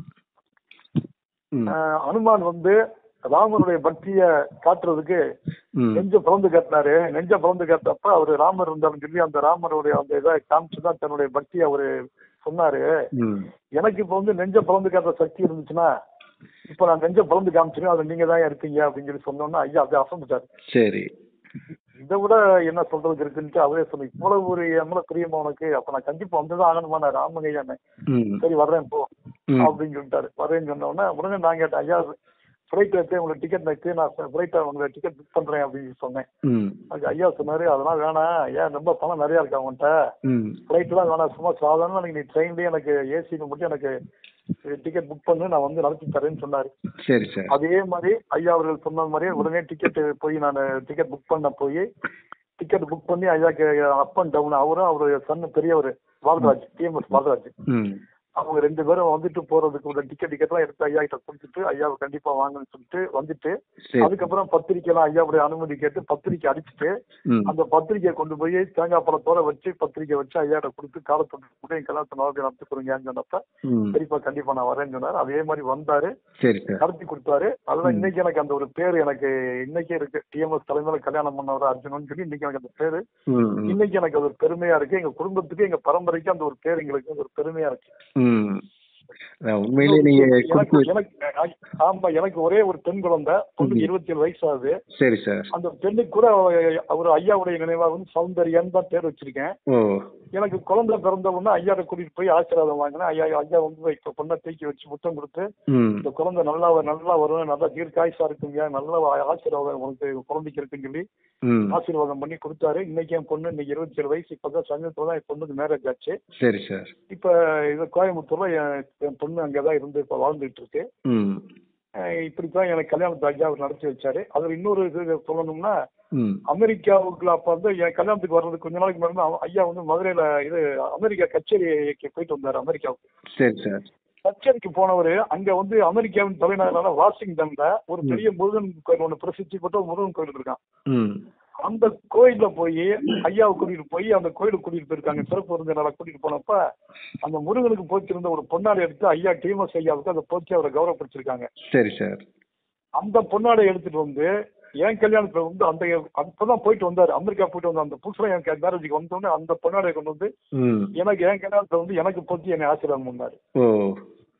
அனுமான் வந்து ராமருடைய பக்திய காட்டுறதுக்கு நெஞ்ச பிறந்து காட்டினாரு. நெஞ்ச பிறந்து காட்டப்ப அவரு ராமர் இருந்தாலும் சொல்லி அந்த ராமருடைய அந்த இதை காமிச்சுதான் தன்னுடைய பக்தியை அவரு சொன்னாரு. எனக்கு இப்ப வந்து நெஞ்ச பிறந்து காட்டுற சக்தி இருந்துச்சுன்னா இப்ப நான் நெஞ்ச பிறந்து காமிச்சிருக்கேன், அது நீங்க தான் இருக்கீங்க அப்படின்னு சொல்லி சொன்னோம்னா ஐயா அப்படியே அசம்பிட்டாரு. சரி. இதை விட என்ன சொல்றதுக்கு இருக்குன்ட்டு அவரே சொல்லி, இவ்வளவு ஒரு எவ்வளவு பிரியமா உனக்கு, அப்ப நான் கண்டிப்பா வந்துதான் ஆகணுமா, நான் ராமங்கையானே, சரி வர்றேன் போ அப்படின்னு சொல்லிட்டாரு. வர்றேன்னு சொன்ன உடனே நான் கேட்டேன், ஐயா ஃபிளைட் எடுத்து உங்களுக்கு டிக்கெட் வைத்து நான் ஃபிளைட்டை உங்களுக்கு டிக்கெட் புக் பண்றேன் அப்படின்னு சொன்னேன். அதுக்கு ஐயா சொன்னாரு, அதெல்லாம் வேணாம், ஏன் ரொம்ப பணம் நிறைய இருக்கு அவங்கள்ட்ட, ஃபிளைட் எல்லாம் வேணாம், சும்மா சாதாரண நீ ட்ரெயின்லயே எனக்கு ஏசிக்கு மட்டும் எனக்கு டிக்கெட் புக் பண்ணு, நான் வந்து நடத்தி தரேன்னு சொன்னாரு. சரி சார். அதே மாதிரி ஐயா அவர்கள் சொன்ன மாதிரியே உடனே டிக்கெட் போய் நான் டிக்கெட் புக் பண்ணி ஐயாக்கு அப் அண்ட் டவுன், அவரும் அவருடைய சன்னு பெரியவர் வரதராஜ், டிஎம்எஸ் வரதராஜ், அவங்க 2 பேரும் வந்துட்டு போறதுக்கு உள்ள டிக்கெட் எல்லாம் எடுத்து ஐயா கிட்ட கொடுத்துட்டு ஐயாவை கண்டிப்பா வாங்கன்னு சொல்லிட்டு வந்துட்டு, அதுக்கப்புறம் பத்திரிக்கை எல்லாம் ஐயாவுடைய அனுமதி கேட்டு பத்திரிக்கை அடிச்சுட்டு அந்த பத்திரிக்கையை கொண்டு போய் தேங்காய் பழத்தோட வச்சு பத்திரிக்கை வச்சு ஐயாட்ட கொடுத்து காலத்தொட்டு கூட என் கல்யாணத்தை நடத்தி நடத்தி கொடுங்கன்னு சொன்னப்ப சரிப்பா கண்டிப்பா நான் வரேன்னு சொன்னாரு. அதே மாதிரி வந்தாரு, நடத்தி கொடுத்தாரு. அதெல்லாம் இன்னைக்கு எனக்கு அந்த ஒரு பேரு எனக்கு இன்னைக்கே இருக்கு, டிஎம்எஸ் தலைமையில கல்யாணம் பண்ணவர் அர்ஜுனன் சொல்லி இன்னைக்கு எனக்கு அந்த பேரு இன்னைக்கு எனக்கு அது ஒரு பெருமையா இருக்கு. எங்க குடும்பத்துக்கு எங்க பரம்பரைக்கு அந்த ஒரு பேர் எங்களுக்கு ஒரு பெருமையா இருக்கு. உண்மையிலே நீங்க எனக்கு ஒரே ஒரு பெண் குழந்தை, பொண்ணுக்கு 27 வயசு ஆகுது. சரி சார். அந்த பெண்ணுக்கு கூட அவர் ஐயாவுடைய நினைவா வந்து சௌந்தர்யான்னு தான் பேர் வச்சிருக்கேன். எனக்கு குழந்தை பிறந்த உடனே ஐயாவை கூட்டிட்டு போய் ஆசீர்வாதம் வாங்கினேன். ஐயா வந்து இப்ப பொண்ணை தூக்கி வச்சு முத்தம் கொடுத்து, இந்த குழந்தை நல்லா வரும், நல்லா தீர்க்காயுசா இருக்குங்க, நல்ல ஆசீர்வாதம் உனக்கு குழந்தைக்கு இருக்குன்னு சொல்லி ஆசீர்வாதம் பண்ணி கொடுத்தாரு. இன்னைக்கு என் பொண்ணு இன்னைக்கு 27 வயசு, இப்பதான் சமீபத்துல தான் என் பொண்ணுக்கு மேரேஜ் ஆச்சு. சரி சார். இப்ப இது கோயம்புத்தூர்ல என் பொண்ணு அங்கதான் இருந்து இப்ப வாழ்ந்துட்டு இருக்கு. இப்படித்தான் எனக்கு கல்யாணத்தை ஐயா அவர் நடத்தி வச்சாரு. அதுல இன்னொரு இது சொல்லணும்னா, அமெரிக்காவுக்குள்ள அப்ப வந்து என் கல்யாணத்துக்கு வர்றதுக்கு கொஞ்ச நாளைக்கு முன்னாடி ஐயா வந்து மதுரையில அமெரிக்கா கச்சேரிக்கு போயிட்டு வந்தாரு அமெரிக்காவுக்கு. சரி சார். கச்சேரிக்கு போனவரு அங்க வந்து அமெரிக்காவின் தலைநகரான வாஷிங்டன்ல ஒரு பெரிய முருகன் கோயில் ஒண்ணு பிரசித்தி பெற்ற முருகன் கோயில் இருக்கான். அந்த கோயில்ல போய் ஐயாவை கூட்டிட்டு போய் அந்த கோயிலுக்கு கூட்டிட்டு போயிருக்காங்க. சிறப்பு விருந்தினரை கூட்டிட்டு போனப்ப அந்த முருகனுக்கு போச்சிருந்த ஒரு பொன்னாடை எடுத்து ஐயா டிஎம்எஸ் ஐயாவுக்கு அதை போச்சு அவரை கௌரவப்படுத்திருக்காங்க. சரி சார். அந்த பொன்னாடை எடுத்துட்டு வந்து என் கல்யாணத்துல வந்து அந்த அப்பதான் போயிட்டு வந்தாரு, அமெரிக்கா போயிட்டு வந்தாரு. அந்த புதுசுல எனக்கு மேரேஜுக்கு வந்தோடனே அந்த பொன்னாடையை கொண்டு வந்து எனக்கு என் கல்யாணத்துல வந்து எனக்கு போச்சு என்னை ஆசீர்வாதம் பண்ணாரு.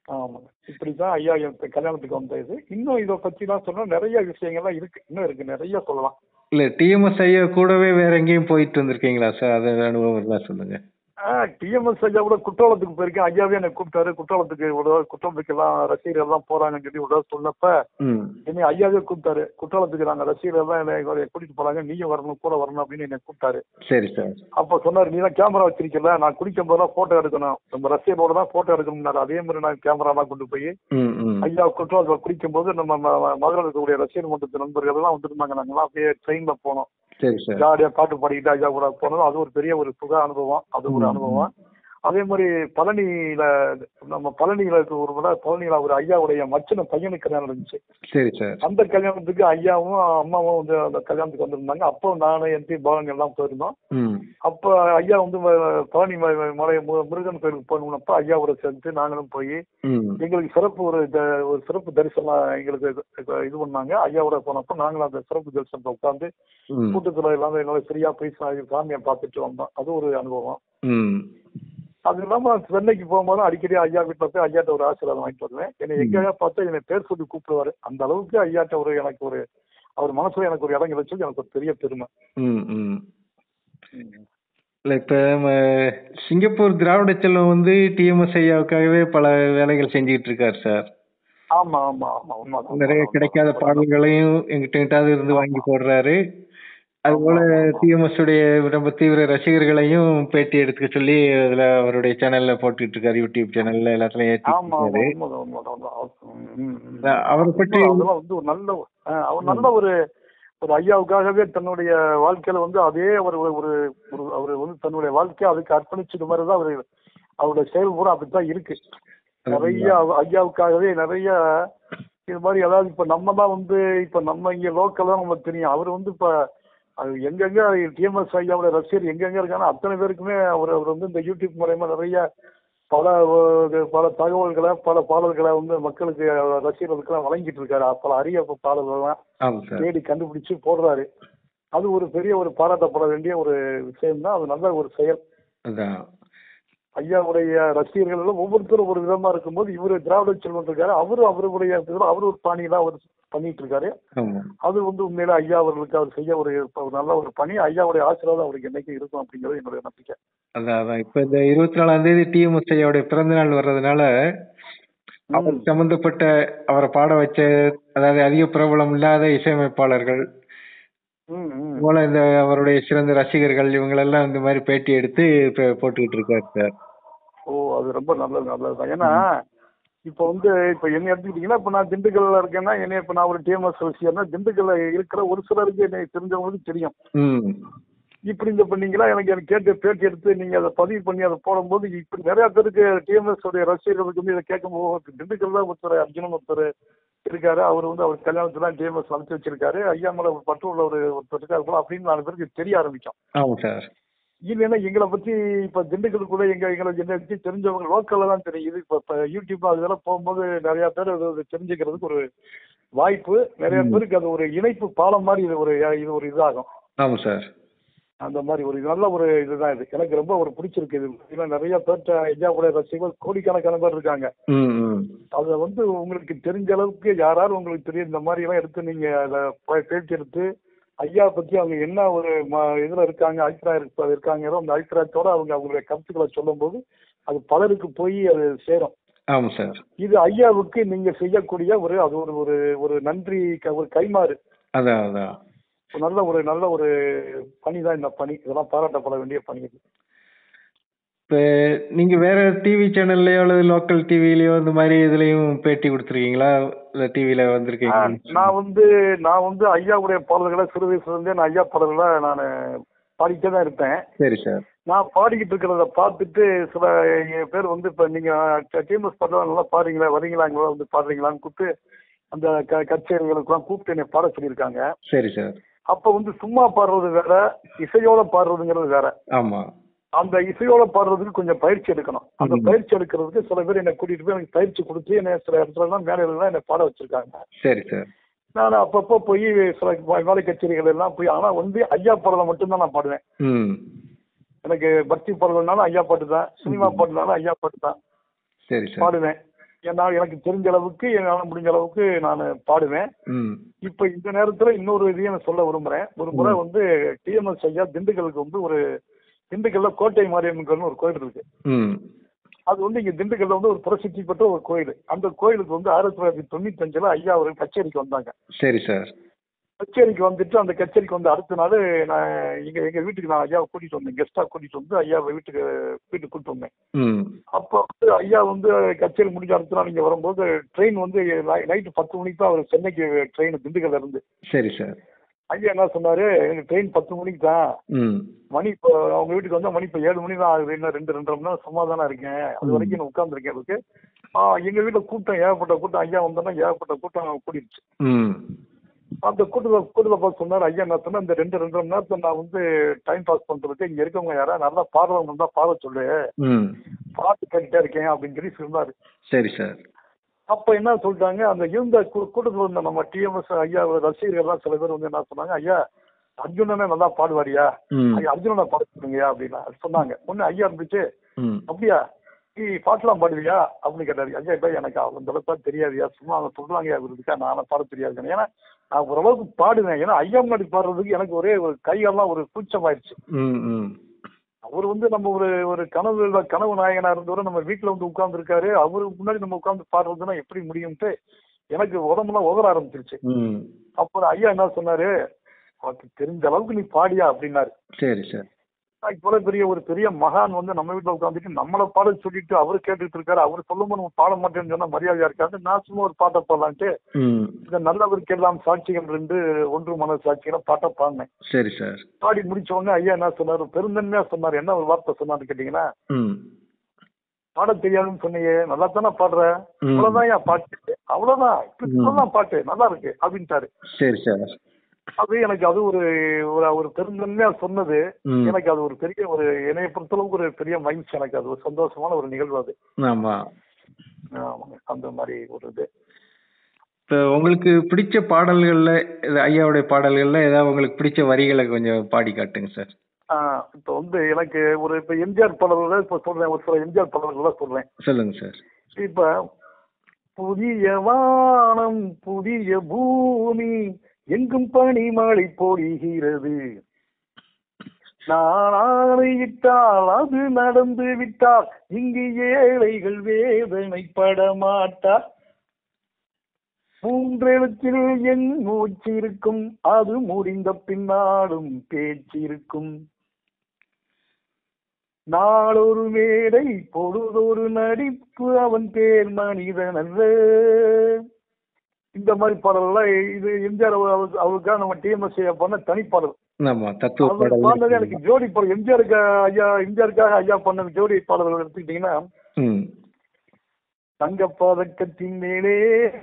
ஆமாங்க. இப்படிதான் ஐயா என் கல்யாணத்துக்கு வந்த இது. இன்னும் இதை பத்திலாம் சொன்னா நிறைய விஷயங்கள்லாம் இருக்கு. இன்னும் இருக்கு, நிறைய சொல்லலாம். இல்ல டிஎம்எஸ் ஐயா கூடவே வேற எங்கேயும் போயிட்டு வந்திருக்கீங்களா சார்? அது அனுபவம் இருந்தா சொல்லுங்க. டிஎம்எஸ் ஐயா கூட குற்றாலத்துக்கு போயிருக்கேன். ஐயாவே என்னை கூப்பிட்டாரு. குற்றாலத்துக்கு குற்றாலத்துக்கு எல்லாம் ரசிகர்கள் எல்லாம் போறாங்கன்னு சொல்லி ஒரு சொன்னப்ப என்னை ஐயாவே கூப்பிட்டாரு. குற்றாலத்துக்கு நாங்க ரசிகர்கள் எல்லாம் என்னை கூட்டிட்டு போறாங்க, நீயும் வரணும், கூட வரணும் அப்படின்னு என்னை கூப்பிட்டாரு. சரி சார். அப்ப சொன்னாரு, நீ தான் கேமரா வச்சிருக்கல, நான் குடிக்கும் போதெல்லாம் போட்டோ எடுக்கணும், நம்ம ரசிகர்களோட தான் போட்டோ எடுக்கணும்னாரு. அதே மாதிரி நான் கேமராலாம் கொண்டு போய் ஐயா குற்றாலத்துல குடிக்கும் போது நம்ம மதுரை இருக்கக்கூடிய ரசிகர் மன்றத்து நண்பர்கள் எல்லாம் வந்துருந்தாங்க. நாங்கெல்லாம் அப்படியே ட்ரெயின்ல போனோம். ஜாலியா பாட்டு பாடிக்கிட்டு ஐயா கூட போனதும் அது ஒரு பெரிய ஒரு சுக அனுபவம். அது ஒரு அனுபவம். அதே மாதிரி பழனியில நம்ம பழனியில ஒரு முறை பழனியில ஒரு ஐயாவுடைய மச்சன பையனுக்கு கல்யாணம் இருந்துச்சு. சரி சார். அந்த கல்யாணத்துக்கு ஐயாவும் அம்மாவும் வந்து அந்த கல்யாணத்துக்கு வந்திருந்தாங்க. அப்போ நானும் எம்பி பவன் எல்லாம் போயிருந்தோம். அப்ப ஐயா வந்து பழனி மலை முருகன் கோயிலுக்கு போனப்ப ஐயாவோட சேர்ந்து நாங்களும் போய் எங்களுக்கு சிறப்பு தரிசனம் எங்களுக்கு இது பண்ணாங்க. ஐயாவோட போனப்ப நாங்களும் அந்த சிறப்பு தரிசனத்தை உட்காந்து கூட்டத்துல எல்லாமே என்னால சரியா போய் சாமியை பார்த்துட்டு வந்தோம். அது ஒரு அனுபவம். அது இல்லாம சென்னைக்கு போகும்போது அடிக்கடி ஐயா வீட்டுல போய் ஐயாட்ட ஒரு ஆசீர்வாதம் வாங்கிட்டு வருவேன். என்னை எங்கேயா பார்த்தா என்னை பேர் சொல்லி கூப்பிடுவாரு. அந்த அளவுக்கு ஐயாட்ட அவர் மனசுல எனக்கு ஒரு இடம் கிடைச்சது எனக்கு ஒரு பெரிய பெருமை. இப்ப சிங்கப்பூர் திராவிட செல்வம் வந்து டிஎம்எஸ் ஐயாவுக்காகவே பல வேலைகள் செஞ்சுக்கிட்டு இருக்காரு சார். ஆமா ஆமா ஆமா உண்மை. நிறைய கிடைக்காத பாடல்களையும் எங்கிட்ட இருந்து வாங்கி போடுறாரு. அதுபோல டிஎம்எஸ் உடைய ரொம்ப தீவிர ரசிகர்களையும் பேட்டி எடுத்துக்க சொல்லி அதுல அவருடைய சேனல்ல போட்டுட்டு இருக்காரு. யூடியூப் சேனல்ல எல்லாத்துலயும் ஏற்றிருக்காரு. அவரை பற்றி வந்து ஒரு நல்ல ஒரு ஐயாவுக்காகவே தன்னுடைய வாழ்க்கையில வந்து அதே அவர் வந்து தன்னுடைய வாழ்க்கையை அதுக்கு அர்ப்பணிச்சது மாதிரிதான் அவருடைய செயல் பூரா அப்படித்தான் இருக்கு. நிறைய ஐயாவுக்காகவே நிறைய இது மாதிரி. அதாவது இப்ப நம்ம தான் வந்து இப்ப நம்ம இங்க லோக்கல் தான் நமக்கு தெரியும். அவர் வந்து இப்ப அது எங்கெங்க டிஎம்எஸ் ஐயாவோட ரசிகர் எங்கெங்க இருக்காங்க அத்தனை பேருக்குமே அவர் வந்து இந்த யூடியூப் மூலயமா நிறைய பல தகவல்களை பல பாடல்களை வந்து மக்களுக்கு ரசிகர்களுக்கெல்லாம் வழங்கிட்டு இருக்காரு. பல அரிய பாடல்கள்லாம் தேடி கண்டுபிடிச்சு போடுறாரு. அது ஒரு பெரிய ஒரு பாராட்டப்பட வேண்டிய ஒரு விஷயம் தான். அது நல்ல ஒரு செயல். ஐயாவுடைய ரசிகர்கள் எல்லாம் ஒவ்வொருத்தரும் ஒரு விதமா இருக்கும்போது இவரு திராவிட செல்வன் இருக்காரு. அவருடைய அவர் ஒரு பாணியெல்லாம் அவர் பண்ணிட்டு இருக்காரு. அது வந்து உண்மையில ஐயா அவர்களுக்கு அவர் செய்ய ஒரு நல்ல ஒரு பணி. ஐயாவுடைய ஆசீர்வாதம் அவருக்கு என்னைக்கு இருக்கும் அப்படிங்கிறது என்னுடைய நம்பிக்கை. அதான் இப்ப இந்த 24ஆம் தேதி டிஎம்எஸ் ஐயாவுடைய பிறந்த நாள் வர்றதுனால அவர் சம்பந்தப்பட்ட அவரை பாட வச்ச அதாவது அதிக பிரபலம் இல்லாத இசையமைப்பாளர்கள் போல இந்த அவருடைய சிறந்த ரசிகர்கள் இவங்களெல்லாம் இந்த மாதிரி பேட்டி எடுத்து போட்டுக்கிட்டு இருக்காரு சார். அது ரொம்ப நல்லதுதான். ஏன்னா இப்ப என்ன எடுத்துக்கிட்டீங்கன்னா இப்ப நான் திண்டுக்கல்ல இருக்கேன்னா என்னை இப்ப நான் ஒரு டிஎம்எஸ் ரசிகர்னா திண்டுக்கல்ல இருக்கிற ஒரு சிலருக்கு என்னை தெரிஞ்சவங்களுக்கு தெரியும். இப்படி நீங்களா எனக்கு கேட்டு பேட்டி எடுத்து நீங்க அதை பதிவு பண்ணி அதை போடும்போது இப்படி நிறைய பேருக்கு டிஎம்எஸ் உடைய ரசிகர்களுக்கு வந்து இதை கேட்கும் போது திண்டுக்கல் தான் ஒருத்தர் அர்ஜுனன் ஒருத்தர் இருக்காரு. அவர் வந்து அவர் கல்யாணத்துல டிஎம்எஸ் வளர்த்து வச்சிருக்காரு. ஐயா மேல ஒரு பற்று உள்ள ஒருத்தர் இருக்காரு போல அப்படின்னு 4 பேருக்கு தெரிய ஆரம்பிக்கும். இல்லைன்னா எங்களை பத்தி இப்ப திண்டுக்கலுக்குள்ள எங்களை பத்தி தெரிஞ்சவங்க லோக்கல்ல தான் தெரியும். இது இப்ப யூடியூப் அதெல்லாம் போகும்போது நிறைய பேர் தெரிஞ்சுக்கிறதுக்கு ஒரு வாய்ப்பு. நிறைய பேருக்கு அது ஒரு இணைப்பு பாலம் மாதிரி இது ஒரு இதாகும். ஆமா சார். அந்த மாதிரி ஒரு நல்ல ஒரு இதுதான் இது. எனக்கு ரொம்ப ஒரு பிடிச்சிருக்கு. இது நிறைய பேர்ட்ட ஐயாவுடைய ரசிகர்கள் கோடிக்கணக்கான பேர் இருக்காங்க. அதை வந்து உங்களுக்கு தெரிஞ்ச அளவுக்கு யாராரும் உங்களுக்கு தெரியும் இந்த மாதிரி எல்லாம் எடுத்து நீங்க அதை பேட்டி எடுத்து ஐயா பத்தி அவங்க என்ன ஒரு இதுல இருக்காங்க அபிப்பிராயம் இருக்காங்களோ அந்த அபிப்பிராயத்தோட அவங்களுடைய கருத்துக்களை சொல்லும் போது அது பலருக்கு போய் அது சேரும். ஆமா சார். இது ஐயாவுக்கு நீங்க செய்யக்கூடிய அது ஒரு நன்றி ஒரு கைமாறு. அதான் நல்ல ஒரு பணி தான் இந்த பணி. இதெல்லாம் பாராட்டப்பட வேண்டிய பணி இது. இப்ப நீங்க வேற டிவி சேனல்லயோ அல்லது லோக்கல் டிவிலயோ இந்த மாதிரி இதுலயும் பேட்டி கொடுத்துருக்கீங்களா? இல்ல டிவில வந்திருக்கீங்க? நான் வந்து ஐயாவுடைய பாடல்களை சிறு வயசுல இருந்தே நான் ஐயா பாடல்களை நான் பாடிக்கிட்டே தான் இருப்பேன். சரி சார். நான் பாடிக்கிட்டு இருக்கிறத பார்த்துட்டு சில பேர் வந்து இப்ப நீங்க டிஎம்எஸ் பாடலாம் நல்லா பாடுறீங்களா, வரீங்களா, இங்க வந்து பாடுறீங்களான்னு கூப்பிட்டு அந்த கச்சேரிகளுக்கெல்லாம் கூப்பிட்டு என்னை பாட சொல்லியிருக்காங்க. சரி சார். அப்ப வந்து சும்மா பாடுறது வேற, இசையோட பாடுறதுங்கிறது வேற. ஆமா. அந்த இசையோட பாடுறதுக்கு கொஞ்சம் பயிற்சி எடுக்கணும். அந்த பயிற்சி எடுக்கிறதுக்கு சில பேர் என்னை கூட்டிட்டு போய் எனக்கு பயிற்சி கொடுத்து என்னை சில இடத்துலலாம் மேலையிலாம் என்னை பாட வச்சிருக்காங்க. சரி சார். நான் அப்பப்போ போய் சில வேலை கச்சேரிகள் எல்லாம் போய் ஆனா வந்து ஐயா பாடலை மட்டும்தான் நான் பாடுவேன். எனக்கு பக்தி பாடல்னாலும் ஐயா பாட்டு தான், சினிமா பாட்டுனாலும் ஐயா பாட்டு தான் பாடுவேன். எனக்கு தெரிஞ்ச அளவுக்கு என்னால் முடிஞ்ச அளவுக்கு நான் பாடுவேன். இப்ப இந்த நேரத்துல இன்னொரு இதையும் நான் சொல்ல விரும்புறேன். ஒரு முறை வந்து டிஎம்எஸ் ஐயா திண்டுக்கலுக்கு வந்து திண்டுக்கல்ல கோட்டை மாரியம்மன் ஒரு கோயில் இருக்கு. அது வந்து இங்க திண்டுக்கல்ல வந்து ஒரு பிரசித்தி பெற்ற ஒரு கோயில். அந்த கோயிலுக்கு வந்து 1995 ஐயா ஒரு கச்சேரிக்கு வந்தாங்க. சரி சார். கச்சேரிக்கு வந்துட்டு அந்த கச்சேரிக்கு வந்து அடுத்த நாள் நான் எங்க வீட்டுக்கு நான் ஐயாவை கூட்டிட்டு வந்தேன். கெஸ்டா கூட்டிட்டு வந்து ஐயாவை வீட்டுக்கு கூட்டிட்டு வந்தேன். அப்போ வந்து ஐயா வந்து கச்சேரி முடிஞ்ச அடுத்த நாள் இங்க வரும்போது ட்ரெயின் வந்து நைட்டு 10 மணிக்கு தான் அவர் சென்னைக்கு ட்ரெயின் திண்டுக்கல்ல இருந்து. சரி சார். ஐயா என்ன சொன்னாரு, எனக்கு ட்ரெயின் 10 மணிக்கு தான், மணி இப்போ அவங்க வீட்டுக்கு வந்தா மணி இப்போ 7 மணி தான் ஆகுது, இன்னும் 2-2.5 மணி நேரம் சும்மா தானே இருக்கேன், அது வரைக்கும் நான் உட்காந்துருக்கேன். அதுக்கு எங்க வீட்டுல கூட்டம் ஏகப்பட்ட கூட்டம், ஐயா வந்தோன்னா ஏகப்பட்ட கூட்டம் கூடிடுச்சு. அந்த கூட்டத்தை பார்த்து சொன்னார் ஐயா, என்ன சொன்னா இந்த 2-2.5 மணி நேரத்தை நான் வந்து டைம் பாஸ் பண்றதுக்கு இங்க இருக்கவங்க யாரா நல்லா பாடுறவங்க தான் பாட சொல்லு, பாட்டு கேட்டுட்டே இருக்கேன் அப்படின்னு சொல்லி சொன்னாரு. சரி சார். அப்ப என்ன சொல்லிட்டாங்க, அந்த இருந்த கூட்டத்தில் இருந்த நம்ம டிஎம்எஸ் ஐயா ரசிகர்கள்லாம் சில பேர் வந்து என்ன சொன்னாங்க, ஐயா அர்ஜுனனே நல்லா பாடுவாரியா, ஐயா அர்ஜுனனை பாட சொல்லுங்கயா அப்படின்னு சொன்னாங்க. ஒன்னு ஐயா இருந்துச்சு, அப்படியா நீ பாட்டெல்லாம் பாடுவியா அப்படின்னு கேட்டாரு. ஐயா இப்ப எனக்கு அந்த அளவுக்கு தெரியாதுயா, சும்மா அவங்க சொல்றாங்க இருக்கா, நானும் பாட தெரியாது. ஏன்னா நான் ஓரளவுக்கு பாடுவேன். ஏன்னா ஐயா முன்னாடி பாடுறதுக்கு எனக்கு ஒரே ஒரு கையெல்லாம் ஒரு கூச்சமாயிருச்சு. அவர் வந்து நம்ம ஒரு கனவு நாயகனா இருந்தவரை நம்ம வீட்டுல வந்து உட்கார்ந்து இருக்காரு, அவருக்கு முன்னாடி நம்ம உட்கார்ந்து பாடுறதுன்னா எப்படி முடியும்ட்டு எனக்கு உடம்புலாம் உதற ஆரம்பிச்சிருச்சு. அப்புறம் ஐயா என்ன சொன்னாரு, உனக்கு தெரிஞ்ச அளவுக்கு நீ பாடியா அப்படின்னாரு. சரி சார். இவ்வளவு ஒரு பெரிய மகான் வந்து நம்ம வீட்டுல உட்காந்துட்டு நம்மளை பாட சொல்லிட்டு அவரு கேட்டுட்டு இருக்காரு, அவரு சொல்லும்போது நம்ம பாட மாட்டேன்னு சொன்னா மரியாதையா இருக்காது. நான் சும்மா ஒரு பாட்டை பாடலான்ட்டு இந்த நல்லவருக்கு எல்லாம் சாட்சிகள் 2 ஒன்று மன சாட்சிகளை பாட்டை பாடினேன். சரி சார். பாடி முடிச்ச உடனே ஐயா என்ன சொன்னாரு, பெருந்தன்மையா சொன்னாரு. என்ன ஒரு வார்த்தை சொன்னான்னு கேட்டீங்கன்னா, பாட தெரியாதுன்னு சொன்னியே, நல்லா தானே பாடுற, அவ்வளவுதான் பாட்டு, அவ்வளவுதான் இப்பதான் பாட்டு நல்லா இருக்கு அப்படின்ட்டாரு. சரி சார். அது எனக்கு அது ஒரு பெருந்தன்மையா சொன்னது. எனக்கு அது ஒரு பெரிய என்னைய பொறுத்தளவுக்கு ஒரு பெரிய மகிழ்ச்சி. எனக்கு அது ஒரு சந்தோஷமான ஒரு நிகழ்வு அது. ஆமா, அந்த மாதிரி ஒரு இது. உங்களுக்கு பிடிச்ச பாடல்கள்ல ஐயாவுடைய பாடல்கள்ல ஏதாவது உங்களுக்கு பிடிச்ச வரிகளை கொஞ்சம் பாடி காட்டுங்க சார். இப்ப வந்து எனக்கு இப்ப எம்ஜிஆர் பாடல்கள் இப்ப சொல்றேன், ஒரு சில எம்ஜிஆர் பாடல்கள் சொல்றேன். சொல்லுங்க சார். இப்ப புதிய வானம் புதிய பூமி எங்கும் பனிமழை பொழிகிறது, நான் ஆணையிட்டால் அது நடந்து விட்டால் இங்கு ஏழைகள் வேதனைப்பட மாட்டார், 3 எழுத்தில் என் மூச்சிருக்கும், அது முடிந்த பின்னாலும் பேச்சிருக்கும், நாளொரு மேடை பொழுதொரு நடிப்பு, அவன் பேர் மனிதன் அல்ல. இந்த மாதிரி பாடல்கள் இது எம்ஜிஆர் அவருக்காக நம்ம டிஎம்எஸ் பண்ண தனிப்பாடல். பாடுறது எனக்கு ஜோடி பாடல் எம்ஜிஆருக்காக ஐயா பண்ண ஜோடி பாடல்கள் எடுத்துக்கிட்டீங்கன்னா, தங்க பதக்கத்தின் மேலே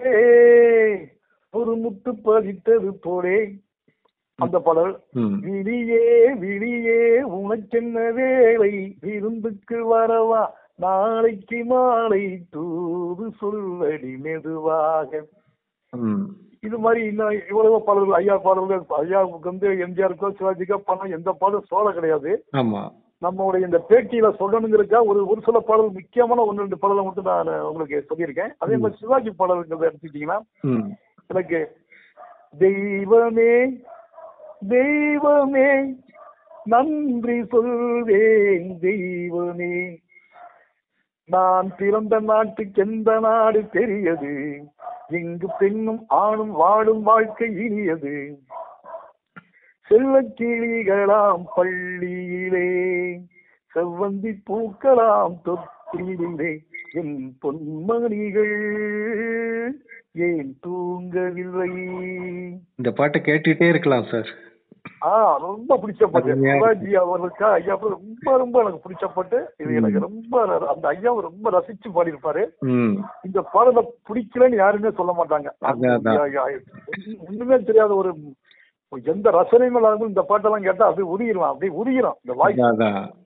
ஒரு முத்து பதித்தது போலே அந்த பாடல். விழியே விழியே உனக்கென்ன வேலை, விருந்துக்கு வரவா நாளைக்கு மாலை தூது சொல்வடி மெதுவாக. இது மாதிரி இன்னும் இவ்வளவு பாடல்கள் ஐயா பாடல்கள். ஐயாவுக்கு வந்து எம்ஜிஆருக்கோ சிவாஜிக்கோ பண்ண எந்த பாடலும் சோழ கிடையாது. நம்மளுடைய இந்த பேட்டியில சொல்லணுங்கிறக்கா ஒரு சில பாடல் முக்கியமான 1-2 பாடலை மட்டும் நான் உங்களுக்கு சொல்லியிருக்கேன். அதே மாதிரி சிவாஜி பாடல்கள் எடுத்துக்கிட்டீங்கன்னா, எனக்கு தெய்வமே தெய்வமே நன்றி சொல்வேன் தெய்வமே, நான் பிறந்த நாட்டுக்கு எந்த நாடு பெரியது, எங்கு பெண்ணும் ஆணும் வாழும் வாழ்க்கை இனியது, செல்வ கிளிகளாம் பள்ளியிலே செவ்வந்தி பூக்களாம் தொட்டிலே, என் பொன்மணிகள் ஏன் தூங்கவில்லை. இந்த பாட்டை கேட்டுட்டே இருக்கலாம் சார். ரொம்ப பிடிச்ச பாட்டு சிவாஜி அவர்களுக்கு ஐயா ரொம்ப ரொம்ப எனக்கு பிடிச்ச பாட்டு இது. எனக்கு ரொம்ப அந்த ஐயாவை ரொம்ப ரசிச்சு பாடியிருப்பாரு. இந்த பாடலை பிடிக்கலன்னு யாருமே சொல்ல மாட்டாங்க. ஒண்ணுமே தெரியாத எந்த ரசனையும் இல்லாத இந்த பாட்டெல்லாம் கேட்டா அப்படியே உருகிடலாம், அப்படியே உருகிறோம் இந்த வாய்ஸ்.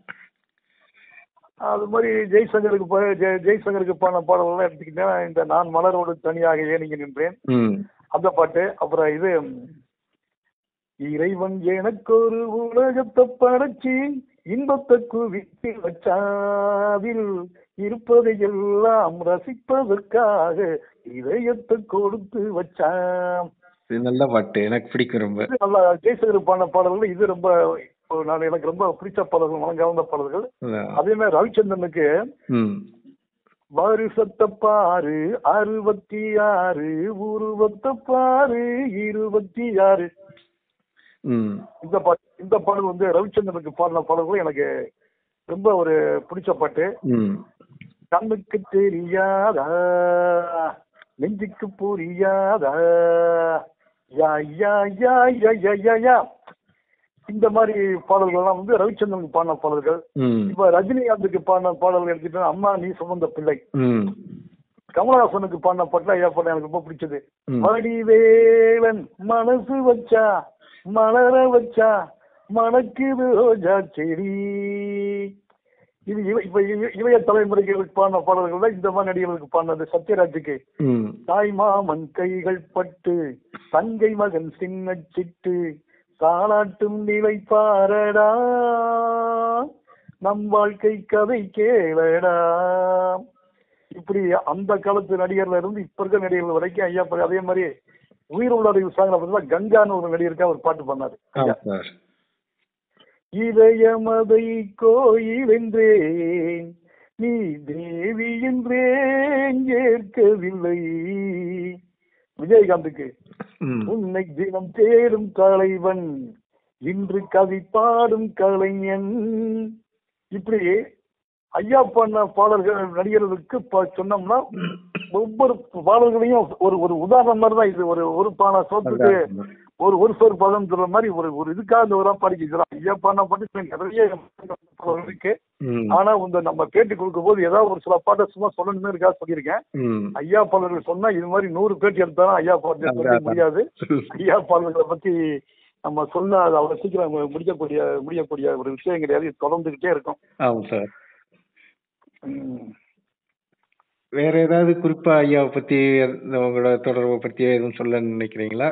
அது மாதிரி ஜெய்சங்கருக்கு பாடின பாடல்கள்லாம் எடுத்துக்கிட்டேன். இந்த நான் மலரோடு தனியாக ஏனிங்க நின்றேன் அந்த பாட்டு. அப்புறம் இது இறைவன் எனக்கொரு உலகத்தை படைச்சி இன்பத்தை குவித்து வச்சாதில் இருப்பதையெல்லாம் ரசிப்பதற்காக இதயத்தை கொடுத்து வச்சான். இது நல்ல பாட்டு, எனக்கு பிடிக்கும் ரொம்ப. இது நல்லா ஜெயசங்கர் பாடின பாடல்கள். இது ரொம்ப எனக்கு ரொம்ப பிடிச்ச பாடல்கள், மனங்கவர்ந்த பாடல்கள். அதே மாதிரி ரவிச்சந்திரனுக்கு வருஷத்தை பாரு 66, உருவத்தை பாரு 26. இந்த பாடல் வந்து ரவிச்சந்திரனுக்கு பாடின பாடல்களும் எனக்கு ரொம்ப ஒரு பிடிச்ச பாட்டு. கண்ணுக்கு தெரியாதா நெஞ்சுக்கு புரியாதா யா யா யா யா யா யா யா. இந்த மாதிரி பாடல்கள்லாம் வந்து ரவிச்சந்திரனுக்கு பாடின பாடல்கள். இப்ப ரஜினிகாந்துக்கு பாடின பாடல்கள் எடுத்துட்டா அம்மா நீ சுமந்த பிள்ளை. கமலஹாசனுக்கு பாடின பாட்டுல ஐயா பாட்டு எனக்கு ரொம்ப பிடிச்சது. வடிவேலன் மனசு வச்சா மலர வச்சா மணக்குது ரோஜா செடி. இது இப்ப இளைய தலைமுறைகளுக்கு பாடின பாடல்கள் தான் இந்த மாதிரி நடிகர்களுக்கு பாடினது. சத்யராஜுக்கு தாய் மாமன் கைகள் பட்டு தங்கை மகன் சின்ன சிட்டு தாளாட்டும் நிலை பாரடா நம் வாழ்க்கை கதை கேளடா. இப்படி அந்த காலத்து நடிகர்ல இருந்து இப்ப இருக்க நடிகர்கள் வரைக்கும் ஐயா. அதே மாதிரி உயிர் உள்ளதை சாங்கில கங்கான்னு ஒரு நடிகருக்கா ஒரு பாட்டு பண்ணாரு. இதயமதை கோயில் என்றேன் நீ தேவி என்றேன் ஏற்கவில்லை. விஜயகாந்துக்கு உன்னை தினம் தேடும் தலைவன் இன்று கவி பாடும் கலைஞன். இப்படி ஐயா பண்ண பாடல்கள் நடிகர்களுக்கு சொன்னோம்னா ஒவ்வொரு பாடல்களையும் ஒரு ஒரு உதாரணம் மாதிரி தான். இது ஒரு பான சோத்துக்கு ஒரு சோறு பதம் சொல்ற மாதிரி ஒரு இதுக்காக இந்த ஒரு பாடிக்கலாம். ஐயா பாடின பாட்டு நிறைய இருக்கு. ஆனா இந்த நம்ம பேட்டி கொடுக்கும் போது ஏதாவது ஒரு சில பாட்டை சும்மா சொல்லணும்னு இருக்கா சொல்லியிருக்கேன். ஐயா பாடல்கள் சொன்னா இது மாதிரி 100 பேட்டி எடுத்தாலும் ஐயா பாட்டு சொல்ல முடியாது. ஐயா பாடல்களை பத்தி நம்ம சொன்னா அது அவ்வளவு சீக்கிரம் முடியக்கூடிய ஒரு விஷயம் கிடையாது. தொடர்ந்துகிட்டே இருக்கும். வேற ஏதாவது குறிப்பா ஐயாவை பத்தி உங்களோட தொடர்பை பத்தி எதுவும் சொல்ல நினைக்கிறீங்களா?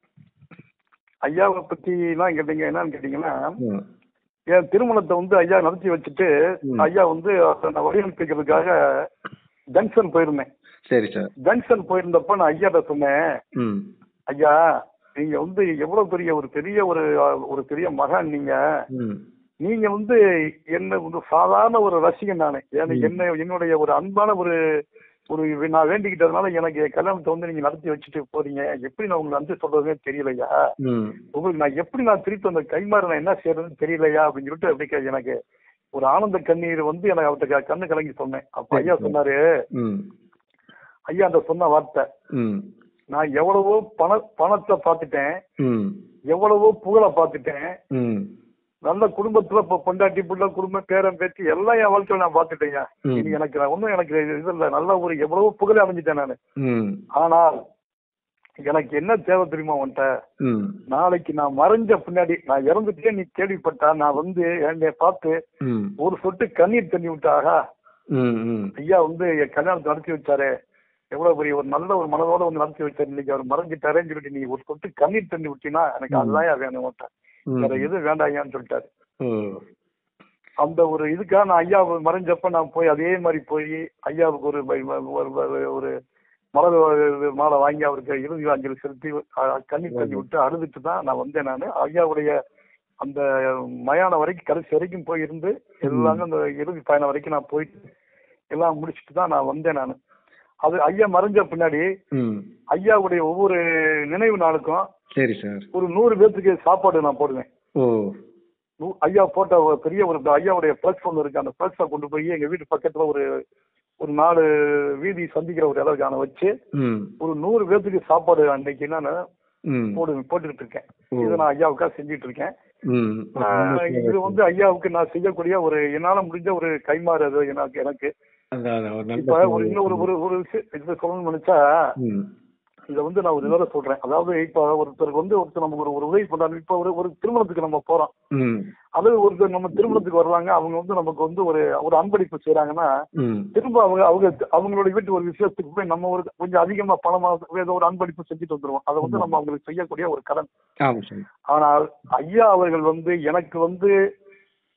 ஐயாவை பத்தி எல்லாம் கேட்டீங்க என்னன்னு கேட்டீங்கன்னா, என் திருமணத்தை வந்து ஐயா நடத்தி வச்சுட்டு ஐயா வந்து வடிவமைக்கிறதுக்காக ஜங்ஷன் போயிருந்தேன். சரி சார். ஜங்ஷன் போயிருந்தப்ப நான் ஐயாட்ட சொன்னேன், ஐயா நீங்க வந்து எவ்வளவு பெரிய ஒரு பெரிய மகான். நீங்க வந்து என்ன வந்து சாதாரண ஒரு ரசிகன் நானு. என்னுடைய ஒரு அன்பான ஒரு நான் வேண்டிக்கிட்டதுனால எனக்கு கல்யாணத்தை வந்து நீங்க நடத்தி வச்சுட்டு போறீங்க. எப்படி நான் உங்களுக்கு நன்றி சொல்றதுன்னே தெரியலையா, உங்களுக்கு நான் எப்படி நான் திருப்பி அந்த கைமாறு நான் என்ன செய்யறதுன்னு தெரியலையா அப்படின்னு சொல்லிட்டு அப்படி எனக்கு ஒரு ஆனந்த கண்ணீர் வந்து எனக்கு அவர்கிட்ட கண்ணு கலங்கி சொன்னேன். அப்ப ஐயா சொன்னாரு, ஐயா அந்த சொன்ன வார்த்தை, நான் எவ்வளவோ பணத்தை பார்த்துட்டேன், எவ்வளவோ புகழை பார்த்துட்டேன், நல்ல குடும்பத்துல இப்ப பொண்டாட்டி புள்ள குடும்பம் பேரம் பேச்சு எல்லாம் என் வாழ்க்கையில நான் பாத்துட்டேங்க. எனக்கு ஒன்னும் எனக்கு இது இல்ல, நல்ல ஒரு எவ்வளவோ புகழை அமைஞ்சிட்டேன் நானு. ஆனால் எனக்கு என்ன தேவை தெரியுமா உன்ட்ட, நாளைக்கு நான் மறைஞ்ச பின்னாடி நான் இறந்துட்டே நீ கேள்விப்பட்டா நான் வந்து என்னை பார்த்து ஒரு சொட்டு கண்ணீர் தண்ணி விட்டாகா, ஐயா வந்து என் கல்யாணத்தை நடத்தி வச்சாரு, எவ்வளவு பெரிய ஒரு நல்ல ஒரு மனதோட வந்து நடத்தி வச்சாரு, இன்னைக்கு அவர் மறைஞ்சிட்டாரேன்னு சொல்லிட்டு நீ ஒரு சொட்டு கண்ணீர் தண்ணி விட்டினா எனக்கு அதுதான் வேணும் உன்ட்ட, வேற எதுவும் வேண்டாயான்னு சொல்லிட்டாரு. அந்த ஒரு இதுக்காக நான் ஐயா மறைஞ்சப்ப நான் போய் அதே மாதிரி போய் ஐயாவுக்கு ஒரு மலர் மாலை வாங்கி அவருக்கு இறுதி அஞ்சலி செலுத்தி கண்ணீர் தண்ணி விட்டு அழுதுட்டு தான் நான் வந்தேன். நான் ஐயாவுடைய அந்த மயானம் வரைக்கும் கடைசி வரைக்கும் போய் இருந்து எல்லாமே அந்த இறுதி பயணம் வரைக்கும் நான் போயிட்டு எல்லாம் முடிச்சுட்டு தான் நான் வந்தேன். நான் அது ஐயா மறைஞ்ச பின்னாடி ஐயாவுடைய ஒவ்வொரு நினைவு நாளுக்கும் சரி சார் ஒரு 100 பேர்த்துக்கு சாப்பாடு நான் போடுவேன். ஐயா போட்ட பெரிய ஒரு ஐயாவுடைய பிளக்ஸ் ஒன்று இருக்கு, அந்த பிளக்ஸை கொண்டு போய் எங்க வீட்டு பக்கத்துல ஒரு 4 வீதி சந்திக்கிற ஒரு இடம் வச்சு ஒரு 100 பேர்த்துக்கு சாப்பாடு அன்னைக்கு நான் போட்டுக்கிட்டு இருக்கேன். இதை நான் ஐயாவுக்காக செஞ்சுட்டு இருக்கேன். இது வந்து ஐயாவுக்கு நான் செய்யக்கூடிய ஒரு என்னால முடிஞ்ச ஒரு கைமாறு அது எனக்கு. இப்ப ஒரு விஷயம் சொல்லணும்னு நினைச்சா இதை வந்து நான் ஒரு இதோட சொல்றேன். அதாவது இப்ப ஒருத்தருக்கு வந்து நமக்கு ஒரு உதவி பண்றாங்க. இப்ப ஒரு திருமணத்துக்கு நம்ம போறோம், அது ஒருத்தர் நம்ம திருமணத்துக்கு வர்றாங்க, அவங்க வந்து நமக்கு வந்து ஒரு அன்பளிப்பு செய்யறாங்கன்னா திரும்ப அவங்களுடைய வீட்டு ஒரு விஷயத்துக்கு போய் நம்ம ஒரு கொஞ்சம் அதிகமா பணமா ஏதோ ஒரு அன்பளிப்பு செஞ்சுட்டு வந்துருவோம். அதை வந்து நம்ம அவங்களுக்கு செய்யக்கூடிய ஒரு கடன். ஆனால் ஐயா அவர்கள் வந்து எனக்கு வந்து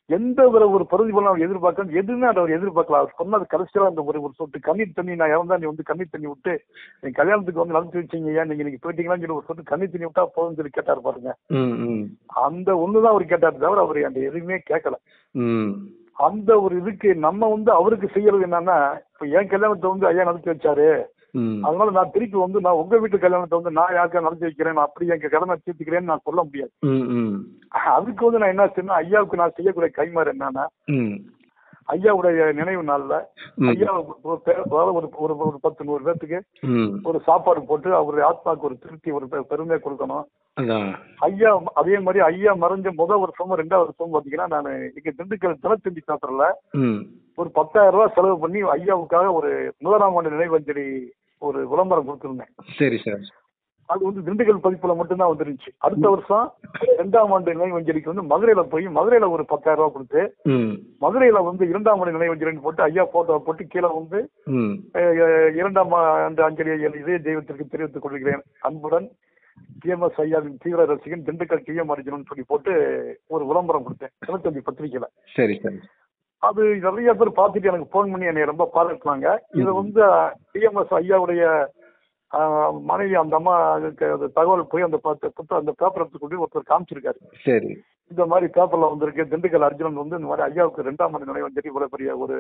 எந்த ஒரு பிரதிபலன் அவர் எதிர்பார்க்க எதுவுமே அவர் எதிர்பார்க்கல. அவர் சொன்னது கடைசியில அந்த ஒரு சொட்டு கண்ணீர் தண்ணி, நான் இறந்தா நீ வந்து கண்ணீர் தண்ணி விட்டு என் கல்யாணத்துக்கு வந்து நடத்தி வச்சீங்க, ஏன் நீங்க போயிட்டீங்களான்னு சொல்லி ஒரு சொட்டு கண்ணீர் தண்ணி விட்டா போதும்னு சொல்லி கேட்டாரு பாருங்க. அந்த ஒண்ணுதான் அவர் கேட்டாரு தவிர அவர் அந்த எதுவுமே கேட்கல. அந்த ஒரு இதுக்கு நம்ம வந்து அவருக்கு செய்யறது என்னன்னா, இப்ப என் கல்யாணத்தை வந்து ஐயா நடத்தி வச்சாரு, அதனால நான் திருப்பி வந்து நான் உங்க வீட்டு கல்யாணத்தை வந்து நான் யாருக்கா நடத்தி வைக்கிறேன், நான் அப்படி என் கடமை தீர்த்துக்கிறேன்னு நான் சொல்ல முடியாது. அதுக்கு வந்து நான் என்ன செய்யணும், ஐயாவுக்கு நான் செய்யக்கூடிய கைமாறு என்னன்னா, ஐயாவுடைய நினைவு நாள்ல ஐயா ஒரு 10-100 பேர்த்துக்கு ஒரு சாப்பாடு போட்டு அவருடைய ஆத்மாவுக்கு ஒரு திருப்தி, ஒரு பெருமையை கொடுக்கணும். ஐயா அதே மாதிரி ஐயா மறைஞ்ச முதல் வருஷமும் 2வது வருஷமும் பாத்தீங்கன்னா, நான் இங்க திண்டுக்கல் தினத்தந்தி சாத்திரல ஒரு 10,000 ரூபாய் செலவு பண்ணி ஐயாவுக்காக ஒரு 1ஆம் ஆண்டு நினைவஞ்சலி ஒரு விளம்பரம் கொடுத்திருந்தேன். சரி சார். அது வந்து திண்டுக்கல் பதிப்புல மட்டும்தான் வந்துருந்துச்சு. அடுத்த வருஷம் 2ஆம் ஆண்டு நினைவஞ்சலிக்கு வந்து மதுரையில போய் மதுரையில ஒரு 10,000 ரூபாய் கொடுத்து மதுரையில வந்து 2ஆம் ஆண்டு நினைவஞ்சலின்னு போட்டு ஐயா போட்டோ போட்டு கீழே வந்து 2ஆம் ஆண்டு அஞ்சலியை இதே தெய்வத்திற்கு தெரிவித்துக் கொள்கிறேன் அன்புடன் டிஎம்எஸ் ஐயாவின் தீவிர ரசிகன் திண்டுக்கல் டிஎம் அர்ஜுனன் சொல்லி போட்டு ஒரு விளம்பரம் கொடுத்தேன் தினத்தந்தி பத்திரிகையில. சரி சரி. அது நிறைய பேர் பார்த்துட்டு எனக்கு போன் பண்ணி என்னை ரொம்ப பாராட்டினாங்க. இதை வந்து டிஎம்எஸ் ஐயாவுடைய மனைவி அந்த அம்மா தகவல் போய் அந்த பேப்பர் எடுத்துக்கொண்டு ஒருத்தர் காமிச்சிருக்காரு. சரி, இந்த மாதிரி பேப்பர்ல வந்திருக்கு, திண்டுக்கல் அர்ஜுனன் வந்து இந்த மாதிரி ஐயாவுக்கு 2ஆம் ஆண்டு நினைவஞ்சலி இவ்வளவு பெரிய ஒரு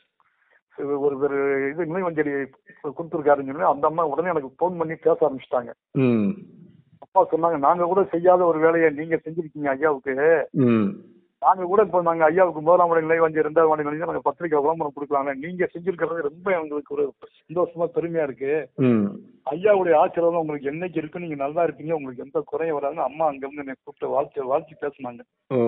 இது நினைவஞ்சலி கொடுத்துருக்காருன்னு சொல்லி அந்த அம்மா உடனே எனக்கு போன் பண்ணி பேச ஆரம்பிச்சிட்டாங்க. அப்பா சொன்னாங்க, நாங்க கூட செய்யாத ஒரு வேலையை நீங்க செஞ்சிருக்கீங்க ஐயாவுக்கு. நாங்க கூட இப்போ நாங்க ஐயாவுக்கு 1ஆம் ஆண்டு நினைவஞ்சலி 2ஆம் ஆண்டு நினைவஞ்சலி நாங்க பத்திரிகை விளம்பரம் கொடுக்கலாங்க, நீங்க செஞ்சிருக்கிறது ரொம்ப எங்களுக்கு ஒரு சந்தோஷமா பெருமையா இருக்கு. ஐயாவுடைய ஆசீர்வாதம் உங்களுக்கு என்னைக்கு இருக்கு, நீங்க நல்லா இருப்பீங்க, உங்களுக்கு எந்த குறையும் வராதுன்னு அம்மா அங்க இருந்து என்னை கூப்பிட்டு வாழ்த்தி பேசினாங்க.